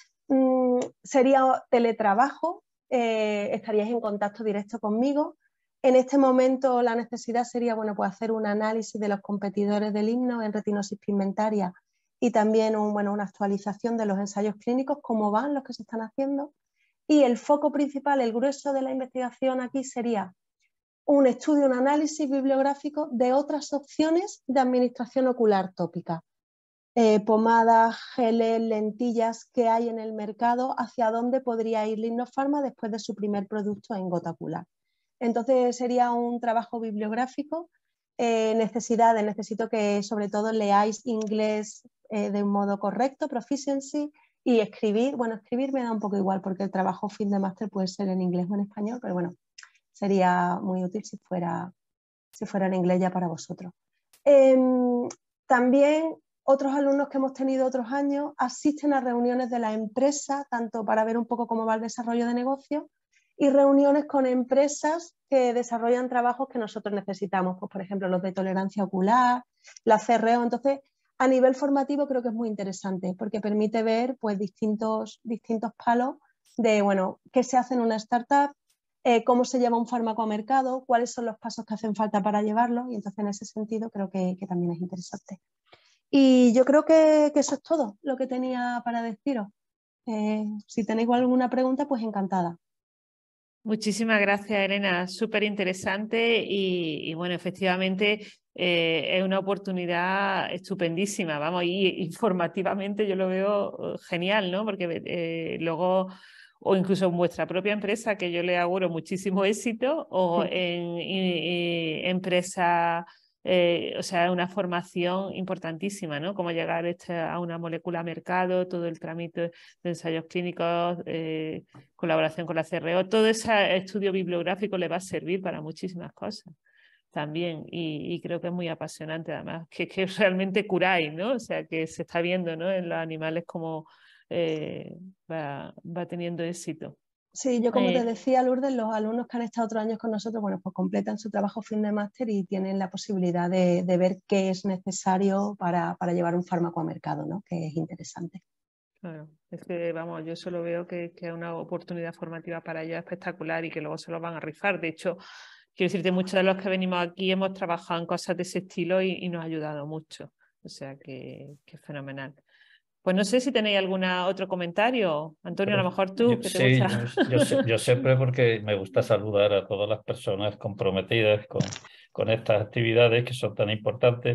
Mm, sería teletrabajo, eh, estaríais en contacto directo conmigo. En este momento la necesidad sería bueno, pues hacer un análisis de los competidores del himno en retinosis pigmentaria y también un, bueno, una actualización de los ensayos clínicos, cómo van los que se están haciendo. Y el foco principal, el grueso de la investigación aquí sería un estudio, un análisis bibliográfico de otras opciones de administración ocular tópica. Eh, pomadas, geles, lentillas que hay en el mercado, hacia dónde podría ir Lignofarma después de su primer producto en gota ocular. Entonces sería un trabajo bibliográfico, eh, necesidades, necesito que sobre todo leáis inglés eh, de un modo correcto, proficiency, y escribir, bueno, escribir me da un poco igual porque el trabajo fin de máster puede ser en inglés o en español, pero bueno, sería muy útil si fuera, si fuera en inglés ya para vosotros. Eh, también otros alumnos que hemos tenido otros años asisten a reuniones de la empresa, tanto para ver un poco cómo va el desarrollo de negocio y reuniones con empresas que desarrollan trabajos que nosotros necesitamos, pues por ejemplo los de tolerancia ocular, la C R O. Entonces, a nivel formativo creo que es muy interesante porque permite ver pues distintos, distintos palos de, bueno, qué se hace en una startup, eh, cómo se lleva un fármaco a mercado, cuáles son los pasos que hacen falta para llevarlo y entonces en ese sentido creo que, que también es interesante. Y yo creo que, que eso es todo lo que tenía para deciros. Eh, si tenéis alguna pregunta, pues encantada. Muchísimas gracias, Elena. Súper interesante y, y, bueno, efectivamente eh, es una oportunidad estupendísima. Vamos, y informativamente yo lo veo genial, ¿no? Porque eh, luego, o incluso en vuestra propia empresa, que yo le auguro muchísimo éxito, o en empresas... Eh, o sea, una formación importantísima, ¿no? Cómo llegar este, a una molécula a mercado, todo el trámite de ensayos clínicos, eh, colaboración con la C R O, todo ese estudio bibliográfico le va a servir para muchísimas cosas también y, y creo que es muy apasionante además, que, que realmente curáis, ¿no? O sea, que se está viendo, ¿no? En los animales cómo eh, va, va teniendo éxito. Sí, yo como eh, te decía, Lourdes, los alumnos que han estado otros años con nosotros, bueno, pues completan su trabajo fin de máster y tienen la posibilidad de, de ver qué es necesario para, para llevar un fármaco a mercado, ¿no? Que es interesante. Claro, es que vamos, yo solo veo que, que es una oportunidad formativa para ellos espectacular y que luego se lo van a rifar. De hecho, quiero decirte, muchos de los que venimos aquí hemos trabajado en cosas de ese estilo y, y nos ha ayudado mucho. O sea que, que es fenomenal. Pues no sé si tenéis algún otro comentario. Antonio, Pero a lo mejor tú, yo, que te sí, gusta. yo, yo, yo siempre porque me gusta saludar a todas las personas comprometidas con, con estas actividades que son tan importantes.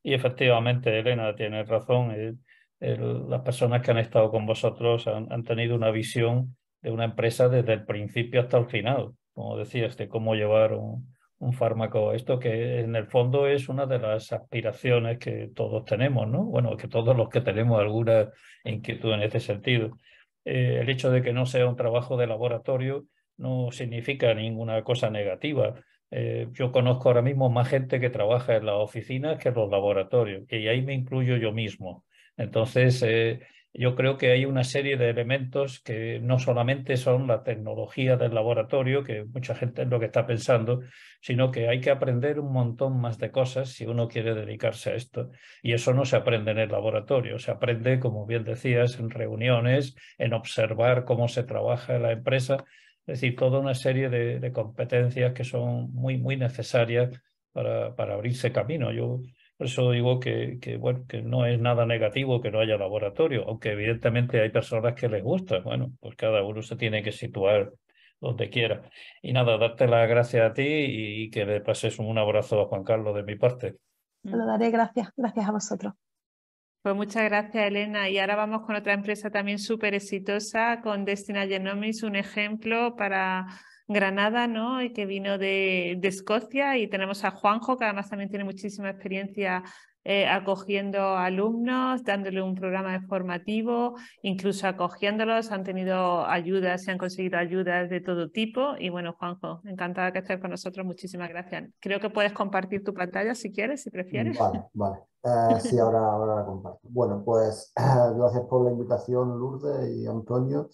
Y efectivamente, Elena, tienes razón. El, el, las personas que han estado con vosotros han, han tenido una visión de una empresa desde el principio hasta el final, como decías, de cómo llevar un, un fármaco. Esto que en el fondo es una de las aspiraciones que todos tenemos, ¿no? Bueno, que todos los que tenemos alguna inquietud en este sentido. Eh, el hecho de que no sea un trabajo de laboratorio no significa ninguna cosa negativa. Eh, yo conozco ahora mismo más gente que trabaja en las oficinas que en los laboratorios, y ahí me incluyo yo mismo. Entonces, eh, yo creo que hay una serie de elementos que no solamente son la tecnología del laboratorio, que mucha gente es lo que está pensando, sino que hay que aprender un montón más de cosas si uno quiere dedicarse a esto. Y eso no se aprende en el laboratorio, se aprende, como bien decías, en reuniones, en observar cómo se trabaja en la empresa. Es decir, toda una serie de, de competencias que son muy, muy necesarias para, para abrirse camino. Yo por eso digo que, que, bueno, que no es nada negativo que no haya laboratorio, aunque evidentemente hay personas que les gusta. Bueno, pues cada uno se tiene que situar donde quiera. Y nada, darte las gracias a ti y, y que le pases un abrazo a Juan Carlos de mi parte. Se lo daré, gracias, gracias a vosotros. Pues muchas gracias, Elena. Y ahora vamos con otra empresa también súper exitosa, con Destina Genomics, un ejemplo para Granada, ¿no? Y que vino de, de Escocia. Y tenemos a Juanjo, que además también tiene muchísima experiencia eh, acogiendo alumnos, dándole un programa formativo, incluso acogiéndolos. Han tenido ayudas, se han conseguido ayudas de todo tipo. Y bueno, Juanjo, encantada que estés con nosotros. Muchísimas gracias. Creo que puedes compartir tu pantalla si quieres, si prefieres. Vale, vale. Eh, sí, ahora, ahora la comparto. Bueno, pues gracias por la invitación, Lourdes y Antonio.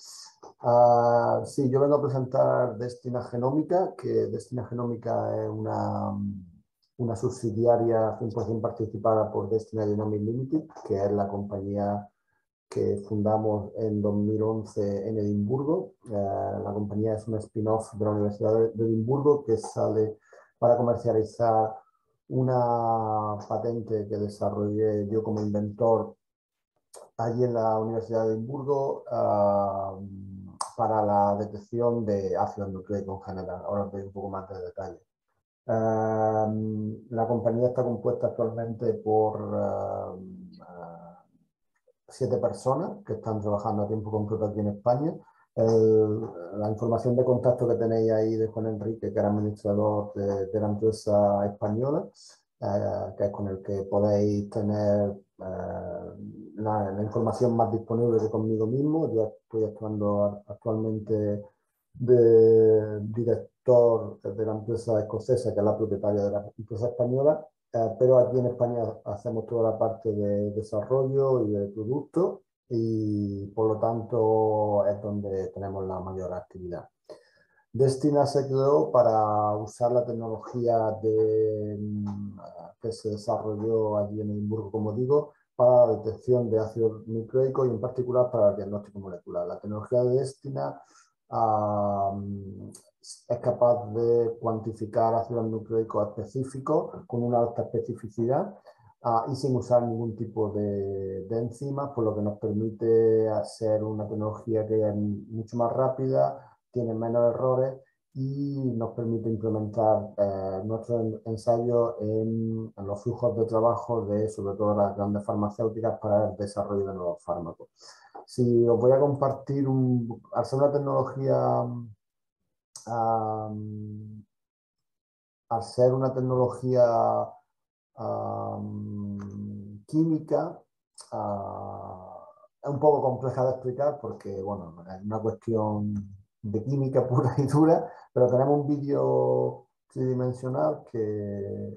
Uh, sí, yo vengo a presentar Destina Genómica, que Destina Genómica es una, una subsidiaria cien por ciento participada por Destina Genomics Limited, que es la compañía que fundamos en dos mil once en Edimburgo. Uh, la compañía es un spin-off de la Universidad de Edimburgo que sale para comercializar una patente que desarrollé yo como inventor allí en la Universidad de Edimburgo uh, para la detección de ácidos nucleicos en general. Ahora os doy un poco más de detalle. Uh, la compañía está compuesta actualmente por uh, uh, siete personas que están trabajando a tiempo completo aquí en España. El, la información de contacto que tenéis ahí de Juan Enrique, que era administrador de, de la empresa española, eh, que es con el que podéis tener eh, la, la información más disponible que conmigo mismo. Yo estoy actuando actualmente de director de la empresa escocesa, que es la propietaria de la empresa española, eh, pero aquí en España hacemos toda la parte de desarrollo y de producto, y por lo tanto es donde tenemos la mayor actividad. Destina se creó para usar la tecnología de, que se desarrolló allí en Edimburgo, como digo, para la detección de ácidos nucleicos y en particular para el diagnóstico molecular. La tecnología de Destina uh, es capaz de cuantificar ácidos nucleicos específicos con una alta especificidad uh, y sin usar ningún tipo de, de enzimas, por lo que nos permite hacer una tecnología que es mucho más rápida, tiene menos errores y nos permite implementar eh, nuestros ensayos en, en los flujos de trabajo de sobre todo las grandes farmacéuticas para el desarrollo de nuevos fármacos. Si os voy a compartir, un, al ser una tecnología, um, al ser una tecnología um, química, uh, es un poco compleja de explicar porque, bueno, es una cuestión de química pura y dura, pero tenemos un vídeo tridimensional que,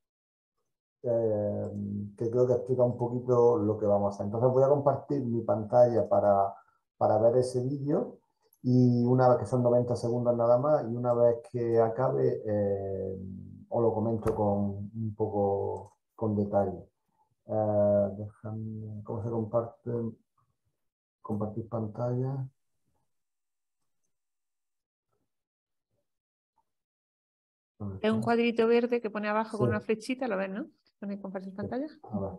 eh, que creo que explica un poquito lo que vamos a hacer. Entonces voy a compartir mi pantalla para, para ver ese vídeo, y una vez que son noventa segundos nada más, y una vez que acabe eh, os lo comento con un poco con detalle. Eh, déjame, ¿cómo se comparte? Compartir pantalla. Es un cuadrito verde que pone abajo Sí. con una flechita, ¿lo ves, no? Pone compartir pantalla. A ver.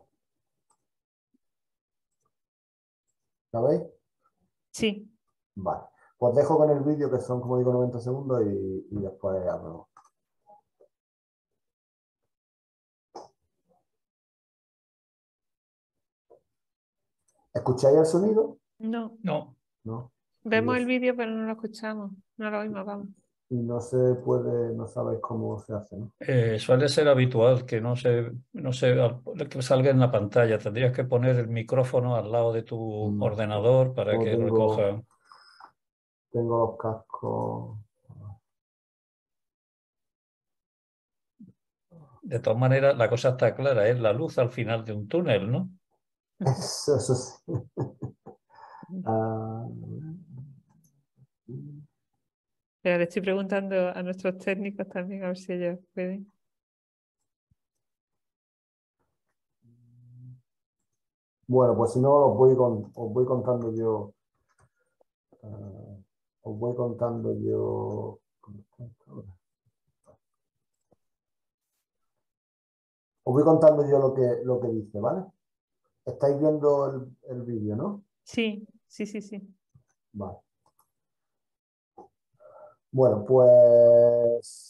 ¿Lo veis? Sí. Vale. Pues dejo con el vídeo, que son, como digo, noventa segundos, y, y después hablo. ¿Escucháis el sonido? No. No. No. Vemos No el sé. vídeo, pero no lo escuchamos. No lo oímos, vamos. Y no se puede, no sabéis cómo se hace, ¿no? Eh, suele ser habitual que no se, no se que salga en la pantalla. Tendrías que poner el micrófono al lado de tu Mm. ordenador para Como que tengo, recoja. tengo los cascos. De todas maneras, la cosa está clara, es la luz al final de un túnel, ¿no? Eso, eso sí. Ah, Pero le estoy preguntando a nuestros técnicos también a ver si ellos pueden. bueno, pues si no, os voy, con, os voy contando yo. ah, os voy contando yo. Os voy contando yo lo que, lo que dice, ¿vale? Estáis viendo el, el vídeo, ¿no? Sí, sí, sí, sí. Vale. Bueno, pues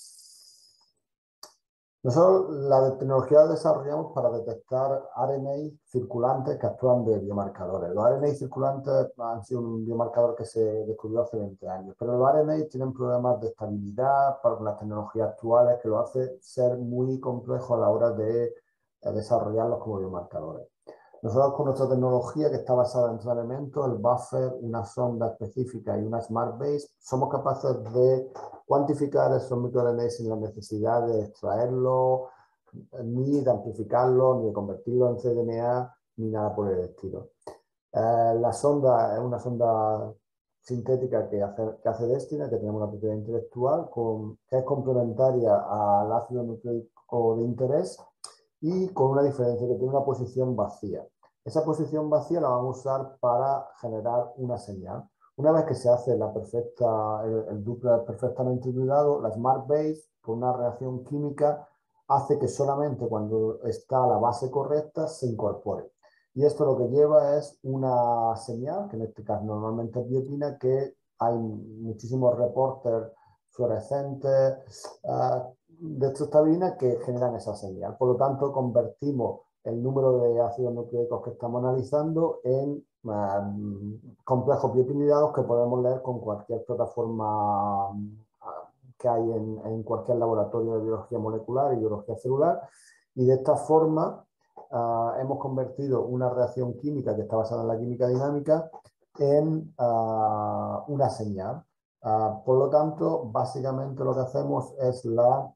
nosotros la tecnología la desarrollamos para detectar R N A circulantes que actúan de biomarcadores. Los R N A circulantes han sido un biomarcador que se descubrió hace veinte años, pero los R N A tienen problemas de estabilidad para las tecnologías actuales que lo hace ser muy complejo a la hora de desarrollarlos como biomarcadores. Nosotros con nuestra tecnología que está basada en tres elementos, el buffer, una sonda específica y una smart base, somos capaces de cuantificar esos microR N A sin la necesidad de extraerlos, ni de amplificarlos, ni de convertirlos en C D N A, ni nada por el estilo. Eh, la sonda es una sonda sintética que hace, que hace Destina, que tenemos una propiedad intelectual, con, que es complementaria al ácido nucleico de interés y con una diferencia, que tiene una posición vacía. Esa posición vacía la vamos a usar para generar una señal. Una vez que se hace la perfecta, el, el duplex perfectamente hibridado, la Smart Base, por una reacción química, hace que solamente cuando está la base correcta se incorpore. Y esto lo que lleva es una señal, que en este caso normalmente es biotina, que hay muchísimos reporters fluorescentes uh, de estructabina que generan esa señal. Por lo tanto, convertimos el número de ácidos nucleicos que estamos analizando en uh, complejos biopinidados que podemos leer con cualquier plataforma uh, que hay en, en cualquier laboratorio de biología molecular y biología celular. Y de esta forma uh, hemos convertido una reacción química que está basada en la química dinámica en uh, una señal. Uh, por lo tanto, básicamente lo que hacemos es la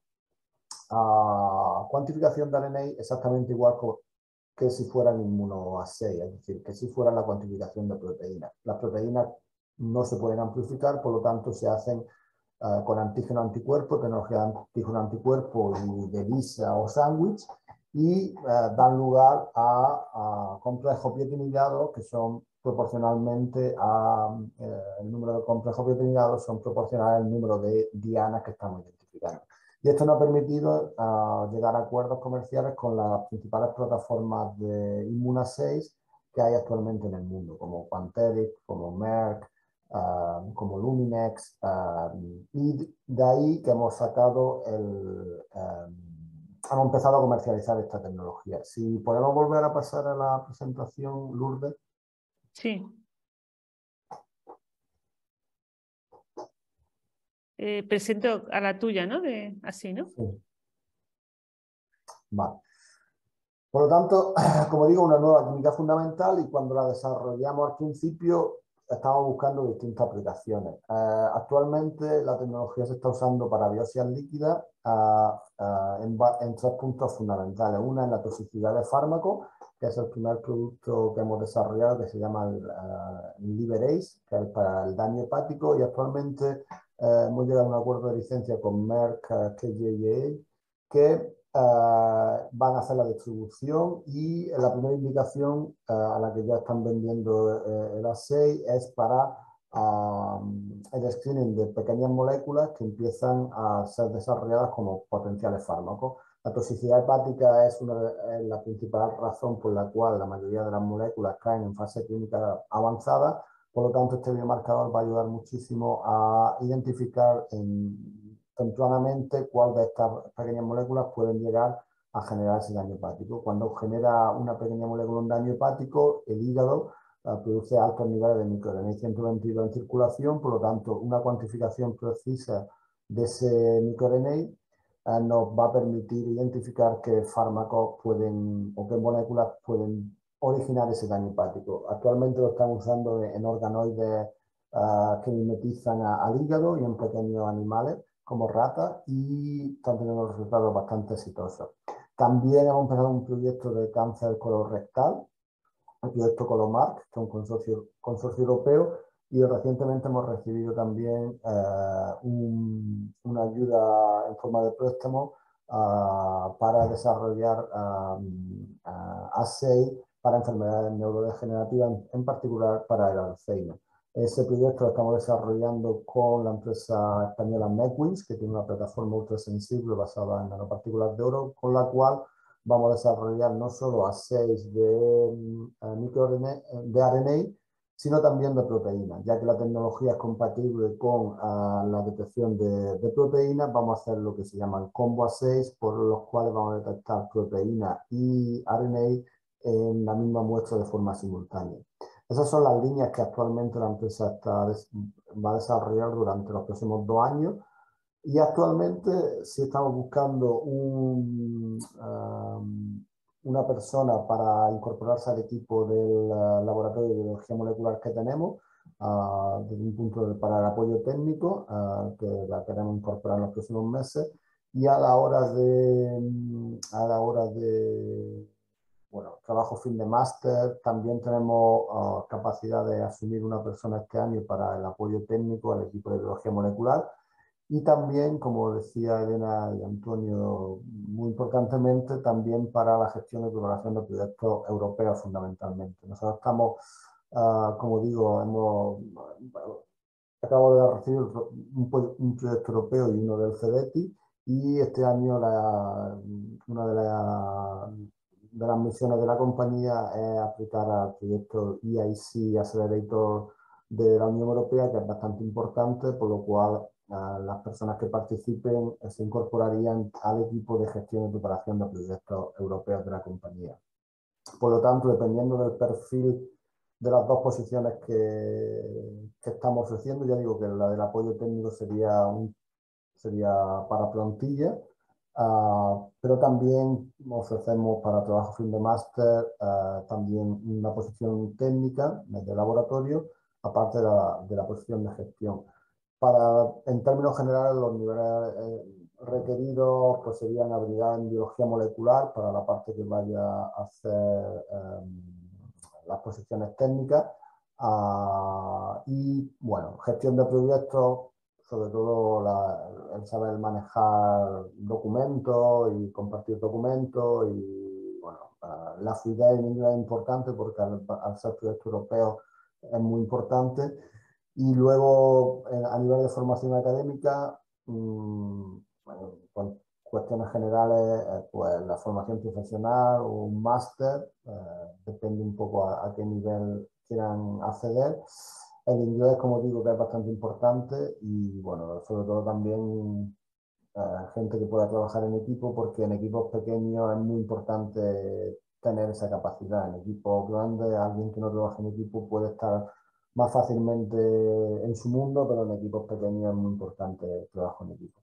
uh, cuantificación de R N A exactamente igual que si fueran inmunoassays, es decir, que si fuera la cuantificación de proteínas. Las proteínas no se pueden amplificar, por lo tanto se hacen uh, con antígeno-anticuerpo, tecnología de antígeno-anticuerpo y de lisa o sándwich, y uh, dan lugar a, a complejos biopinidados que son proporcionalmente a, eh, el número de complejos biopinidados son proporcionales al número de dianas que estamos identificando. Y esto nos ha permitido uh, llegar a acuerdos comerciales con las principales plataformas de immunoassays que hay actualmente en el mundo, como Quanterix, como Merck, uh, como Luminex, uh, y de ahí que hemos sacado el... Um, hemos empezado a comercializar esta tecnología. Si podemos volver a pasar a la presentación, Lourdes. Sí. Eh, presento a la tuya, ¿no? De, así, ¿no? Sí. Vale. Por lo tanto, como digo, una nueva química fundamental, y cuando la desarrollamos al principio estamos buscando distintas aplicaciones. Eh, actualmente la tecnología se está usando para biopsias líquidas uh, uh, en, en tres puntos fundamentales. Una es la toxicidad de fármacos, que es el primer producto que hemos desarrollado, que se llama el uh, Liberase, que es para el daño hepático, y actualmente uh, hemos llegado a un acuerdo de licencia con Merck uh, K J A, que Uh, van a hacer la distribución, y la primera indicación uh, a la que ya están vendiendo uh, el assay es para uh, el screening de pequeñas moléculas que empiezan a ser desarrolladas como potenciales fármacos. La toxicidad hepática es, una de, es la principal razón por la cual la mayoría de las moléculas caen en fase clínica avanzada. Por lo tanto, este biomarcador va a ayudar muchísimo a identificar en tempranamente cuál de estas pequeñas moléculas pueden llegar a generar ese daño hepático. Cuando genera una pequeña molécula un daño hepático, el hígado uh, produce altos niveles de microRNA ciento veintidós en circulación, por lo tanto, una cuantificación precisa de ese microRNA uh, nos va a permitir identificar qué fármacos pueden o qué moléculas pueden originar ese daño hepático. Actualmente lo están usando en, en organoides uh, que mimetizan a, al hígado y en pequeños animales como ratas y están teniendo resultados bastante exitosos. También hemos empezado un proyecto de cáncer colorectal, el proyecto Colomark, que es un consorcio, consorcio europeo, y recientemente hemos recibido también eh, un, una ayuda en forma de préstamo uh, para desarrollar uh, uh, assays para enfermedades neurodegenerativas, en, en particular para el Alzheimer. Ese proyecto lo estamos desarrollando con la empresa española MedWins, que tiene una plataforma ultrasensible basada en nanopartículas de oro, con la cual vamos a desarrollar no solo assays de, uh, microRNA, de R N A, sino también de proteínas. Ya que la tecnología es compatible con uh, la detección de, de proteínas, vamos a hacer lo que se llaman combo assays, por los cuales vamos a detectar proteínas y R N A en la misma muestra de forma simultánea. Esas son las líneas que actualmente la empresa está, va a desarrollar durante los próximos dos años. Y actualmente sí estamos buscando un, um, una persona para incorporarse al equipo del uh, laboratorio de biología molecular que tenemos, uh, desde un punto de, para el apoyo técnico, uh, que la queremos incorporar en los próximos meses. Y a la hora de, a la hora de bueno, trabajo fin de máster, también tenemos uh, capacidad de asumir una persona este año para el apoyo técnico al equipo de biología molecular. Y también, como decía Elena y Antonio, muy importantemente, también para la gestión y preparación de proyectos europeos fundamentalmente. Nosotros estamos, uh, como digo, hemos, acabo de recibir un, un proyecto europeo y uno del CEDETI, y este año la, una de, la, de las misiones de la compañía es aplicar al proyecto E I C Accelerator de la Unión Europea, que es bastante importante, por lo cual Uh, las personas que participen eh, se incorporarían al equipo de gestión y preparación de proyectos europeos de la compañía. Por lo tanto, dependiendo del perfil de las dos posiciones que, que estamos ofreciendo, ya digo que la del apoyo técnico sería, un, sería para plantilla, uh, pero también ofrecemos para trabajo fin de máster uh, también una posición técnica de laboratorio, aparte de la, de la posición de gestión. Para, en términos generales, los niveles eh, requeridos pues, serían habilidad en biología molecular para la parte que vaya a hacer eh, las posiciones técnicas uh, y, bueno, gestión de proyectos, sobre todo la, el saber manejar documentos y compartir documentos y, bueno, uh, la fluidez en inglés es importante porque al, al ser proyecto europeo es muy importante. Y luego, a nivel de formación académica, mmm, bueno, con cuestiones generales, eh, pues la formación profesional o un máster, eh, depende un poco a, a qué nivel quieran acceder. El inglés, como digo, que es bastante importante y, bueno, sobre todo también eh, gente que pueda trabajar en equipo, porque en equipos pequeños es muy importante tener esa capacidad. En equipos grandes, alguien que no trabaja en equipo puede estar más fácilmente en su mundo, pero en equipos pequeños es muy importante el trabajo en equipo.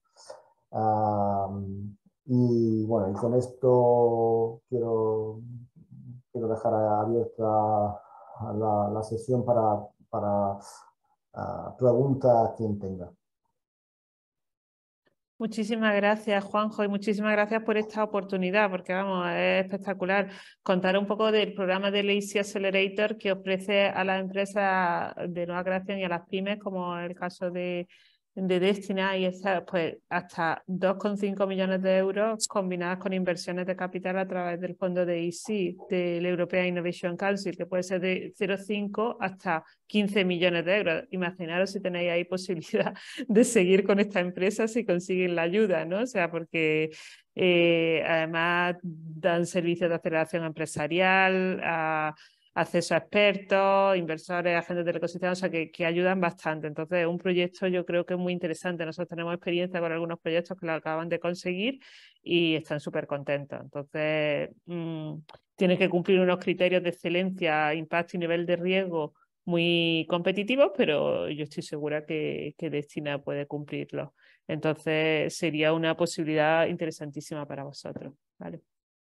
Um, y bueno, y con esto quiero, quiero dejar abierta la, la sesión para, para uh, preguntas a quien tenga. Muchísimas gracias, Juanjo, y muchísimas gracias por esta oportunidad, porque vamos, es espectacular contar un poco del programa del E I C Accelerator que ofrece a las empresas de nueva creación y a las pymes, como el caso de, de Destina, y esa, pues hasta dos coma cinco millones de euros combinadas con inversiones de capital a través del fondo de E I C, del European Innovation Council, que puede ser de cero coma cinco hasta quince millones de euros. Imaginaros si tenéis ahí posibilidad de seguir con esta empresa si consiguen la ayuda, ¿no? O sea, porque eh, además dan servicios de aceleración empresarial, a acceso a expertos, inversores, agentes del ecosistema, o sea, que, que ayudan bastante. Entonces, un proyecto yo creo que es muy interesante. Nosotros tenemos experiencia con algunos proyectos que lo acaban de conseguir y están súper contentos. Entonces, mmm, tiene que cumplir unos criterios de excelencia, impacto y nivel de riesgo muy competitivos, pero yo estoy segura que, que Destina puede cumplirlos. Entonces, sería una posibilidad interesantísima para vosotros. ¿Vale?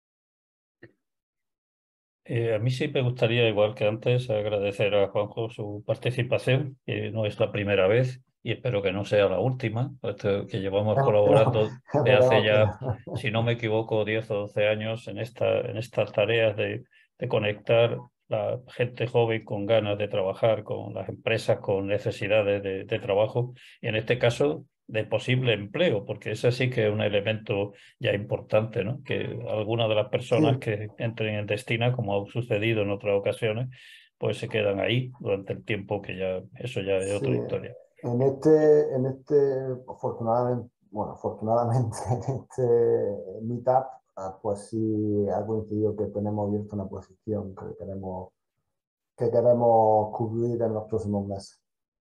Eh, a mí sí me gustaría, igual que antes, agradecer a Juanjo su participación, que no es la primera vez y espero que no sea la última, puesto que llevamos colaborando de hace ya, si no me equivoco, diez o doce años en, esta, en estas tareas de, de conectar la gente joven con ganas de trabajar, con las empresas con necesidades de, de trabajo, y en este caso de posible empleo, porque ese sí que es un elemento ya importante, ¿no? Que algunas de las personas Sí. que entren en Destina, como ha sucedido en otras ocasiones, pues se quedan ahí durante el tiempo, que ya eso ya es Sí, otra historia. en este, en este, afortunadamente, bueno, afortunadamente en este meetup, ah, pues sí ha coincidido que tenemos abierta una posición que queremos, que queremos cubrir en los próximos meses.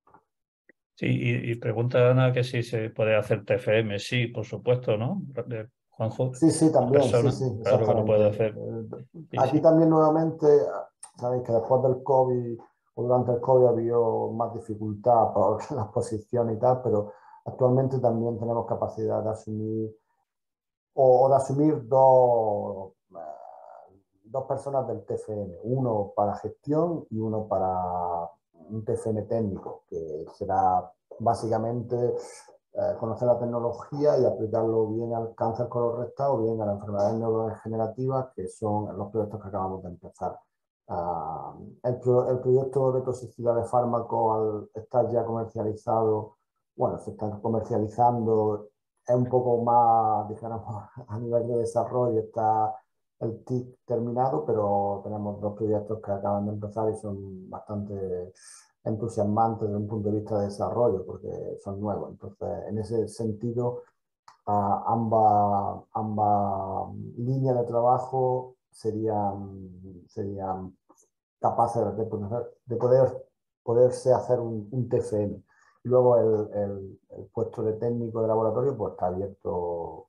Sí, y, y pregunta Ana que si se puede hacer T F M. Sí, por supuesto, ¿no? De Juanjo, Sí, sí, la también, sí, persona, sí, claro que lo exactamente. puede hacer. Eh, Sí, Aquí sí. también nuevamente, sabéis que después del COVID o durante el COVID ha habido más dificultad por las posiciones y tal, pero actualmente también tenemos capacidad de asumir o, o de asumir dos, eh, dos personas del T F M, uno para gestión y uno para un T F M técnico, que será básicamente eh, conocer la tecnología y aplicarlo bien al cáncer colorectal o bien a las enfermedades neurodegenerativas, que son los proyectos que acabamos de empezar. Uh, el, pro, el, proyecto de toxicidad de fármacos, al estar ya comercializado, bueno, se está comercializando, es un poco más, digamos, a nivel de desarrollo, está el T I C terminado, pero tenemos dos proyectos que acaban de empezar y son bastante entusiasmantes desde un punto de vista de desarrollo, porque son nuevos. Entonces, en ese sentido, uh, ambas, ambas líneas de trabajo serían, serían capaces de poder, de poder poderse hacer un, un T F M. Y luego el, el, el puesto de técnico de laboratorio pues está abierto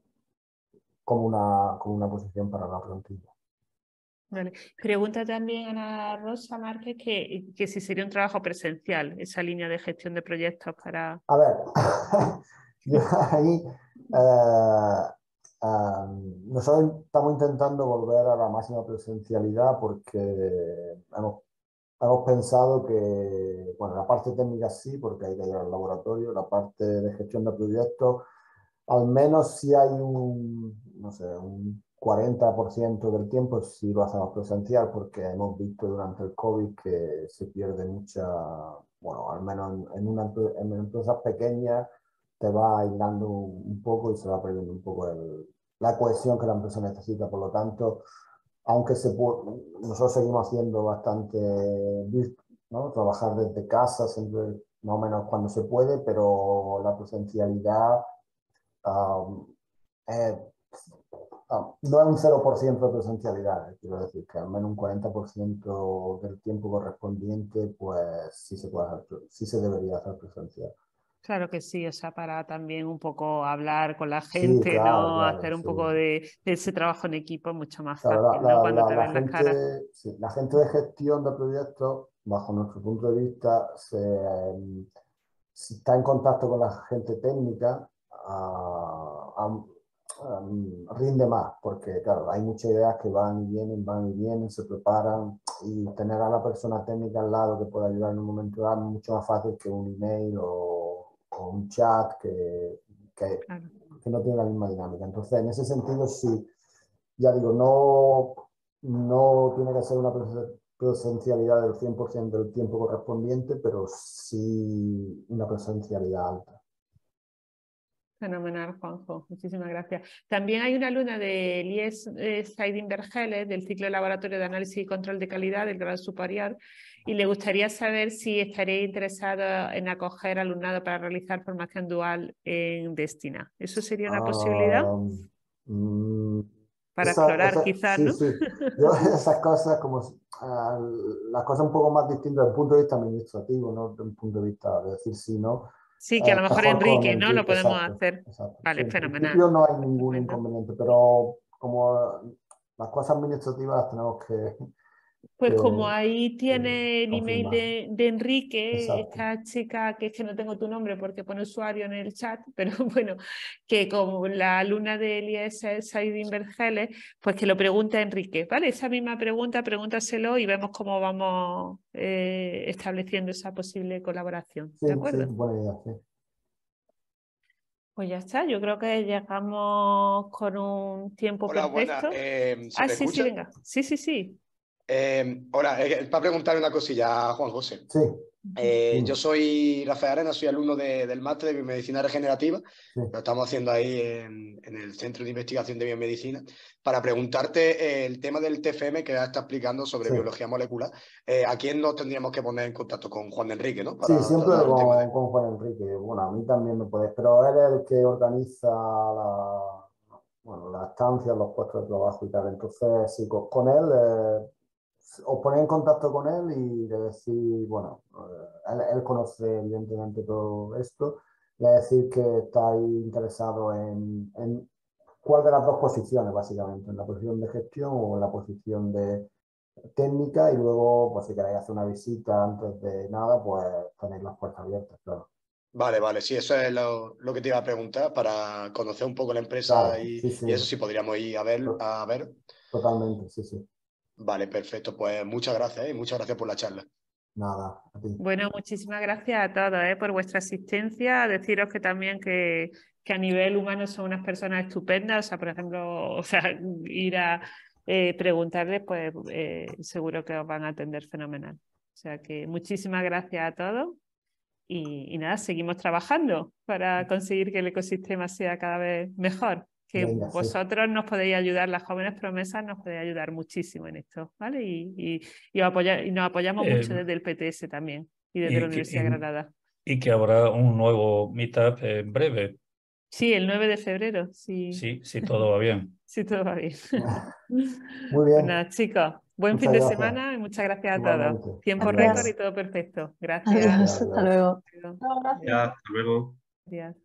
como una, como una posición para la plantilla. Vale. Pregunta también Ana Rosa Márquez que, que si sería un trabajo presencial, esa línea de gestión de proyectos para... A ver, yo ahí eh, eh, nosotros estamos intentando volver a la máxima presencialidad porque hemos, hemos pensado que, bueno, la parte técnica sí, porque hay que ir al laboratorio, la parte de gestión de proyectos, al menos si hay un, no sé, un cuarenta por ciento del tiempo sí lo hacemos presencial, porque hemos visto durante el COVID que se pierde mucha, bueno, al menos en, en, una, en empresas pequeñas te va aislando un, un poco y se va perdiendo un poco el, la cohesión que la empresa necesita. Por lo tanto, aunque se puede, nosotros seguimos haciendo bastante, ¿no? Trabajar desde casa, siempre más o menos cuando se puede, pero la presencialidad Um, eh, um, no es un cero por ciento de presencialidad, eh, quiero decir que al menos un cuarenta por ciento del tiempo correspondiente, pues sí se puede hacer, sí se debería hacer presencial. Claro que sí, o sea, para también un poco hablar con la gente, Sí, claro, ¿no? claro, Hacer un sí. poco de, de ese trabajo en equipo mucho más Claro, fácil, la, ¿no? la, Cuando la, te la ven las caras. gente, sí, la gente de gestión de proyectos, bajo nuestro punto de vista, se, eh, si está en contacto con la gente técnica, uh, um, um, rinde más, porque claro, hay muchas ideas que van y vienen, van y vienen, se preparan, y tener a la persona técnica al lado que pueda ayudar en un momento dado es mucho más fácil que un email o, o un chat que, que, Claro. que no tiene la misma dinámica. Entonces, en ese sentido, sí, ya digo, no, no tiene que ser una presencialidad del cien por ciento del tiempo correspondiente, pero sí una presencialidad alta. Fenomenal, Juanjo. Muchísimas gracias. También hay una alumna del I E S eh, Zaidín Vergeles, del ciclo de laboratorio de análisis y control de calidad del grado superior, y le gustaría saber si estaría interesado en acoger alumnado para realizar formación dual en Destina. ¿Eso sería una posibilidad? Um, mm, para Esa, explorar esa, quizás, sí, ¿no? sí. Yo esas cosas, como uh, las cosas un poco más distintas desde el punto de vista administrativo, no desde un punto de vista de decir sí, no. Sí, que a lo mejor Mejor con Enrique, ¿no? Lo Enrique, podemos exacto, hacer. exacto. Vale, Sí, en fenomenal. principio no hay ningún Estupendo. inconveniente, pero como las cosas administrativas las tenemos que, Pues que, como ahí que tiene el email confirmar. de, de Enrique, Exacto. esta chica, que es que no tengo tu nombre porque pone usuario en el chat, pero bueno, que como la alumna del I E S es Saidín Vergeles, pues que lo pregunte a Enrique, ¿vale? Esa misma pregunta, pregúntaselo y vemos cómo vamos eh, estableciendo esa posible colaboración. Sí, ¿De sí, acuerdo? buena idea, sí. Pues ya está, yo creo que llegamos con un tiempo Hola, buenas. perfecto. Eh, ¿se Ah, me sí, sí, escucha? venga. Sí, sí, sí. Eh, hola, eh, para preguntarle una cosilla a Juan José. Sí. Eh, Dime. yo soy Rafael Arena, soy alumno de- del máster de Biomedicina Regenerativa. Sí. Lo estamos haciendo ahí en, en el Centro de Investigación de Biomedicina. Para preguntarte eh, el tema del T F M que ya está explicando sobre Sí. biología molecular. Eh, ¿A quién nos tendríamos que poner en contacto? Con Juan Enrique, ¿no? Para Sí, siempre tratar el tema de... con, con Juan Enrique. Bueno, a mí también me puedes, pero él es el que organiza la, bueno, las estancias, los puestos de trabajo y tal. Entonces, sí, con, con él, eh, os ponéis en contacto con él y le decís, bueno, eh, él, él conoce evidentemente todo esto, le decís que estáis interesados en, en cuál de las dos posiciones, básicamente, en la posición de gestión o en la posición de técnica, y luego, pues si queréis hacer una visita antes de nada, pues tenéis las puertas abiertas, claro. Vale, vale, sí, eso es lo, lo que te iba a preguntar para conocer un poco la empresa Claro, y, sí, sí. y eso sí podríamos ir a ver, a ver. Totalmente, sí, sí. Vale, perfecto. Pues muchas gracias, ¿eh? Muchas gracias por la charla. Nada, a ti. Bueno, muchísimas gracias a todos ¿eh? por vuestra asistencia. Deciros que también que, que a nivel humano son unas personas estupendas. O sea, por ejemplo, o sea, ir a eh, preguntarles, pues eh, seguro que os van a atender fenomenal. O sea que muchísimas gracias a todos. Y, y nada, seguimos trabajando para conseguir que el ecosistema sea cada vez mejor. Que Venga, sí. vosotros nos podéis ayudar, las jóvenes promesas nos podéis ayudar muchísimo en esto, ¿vale? Y, y, y, os apoya, y nos apoyamos Eh, mucho desde el P T S también y desde y, la que, Universidad de y, Granada. y que habrá un nuevo meetup en breve, Sí, el nueve de febrero, sí. sí, si todo va bien. Sí, todo va bien. Muy bien. Pues nada, chicos, buen fin Muchas de gracias. semana y muchas gracias a Igualmente. todos. Tiempo Adiós. récord y todo perfecto. Gracias. Adiós, Gracias, hasta adiós. luego. Adiós. Ya, hasta luego. Adiós.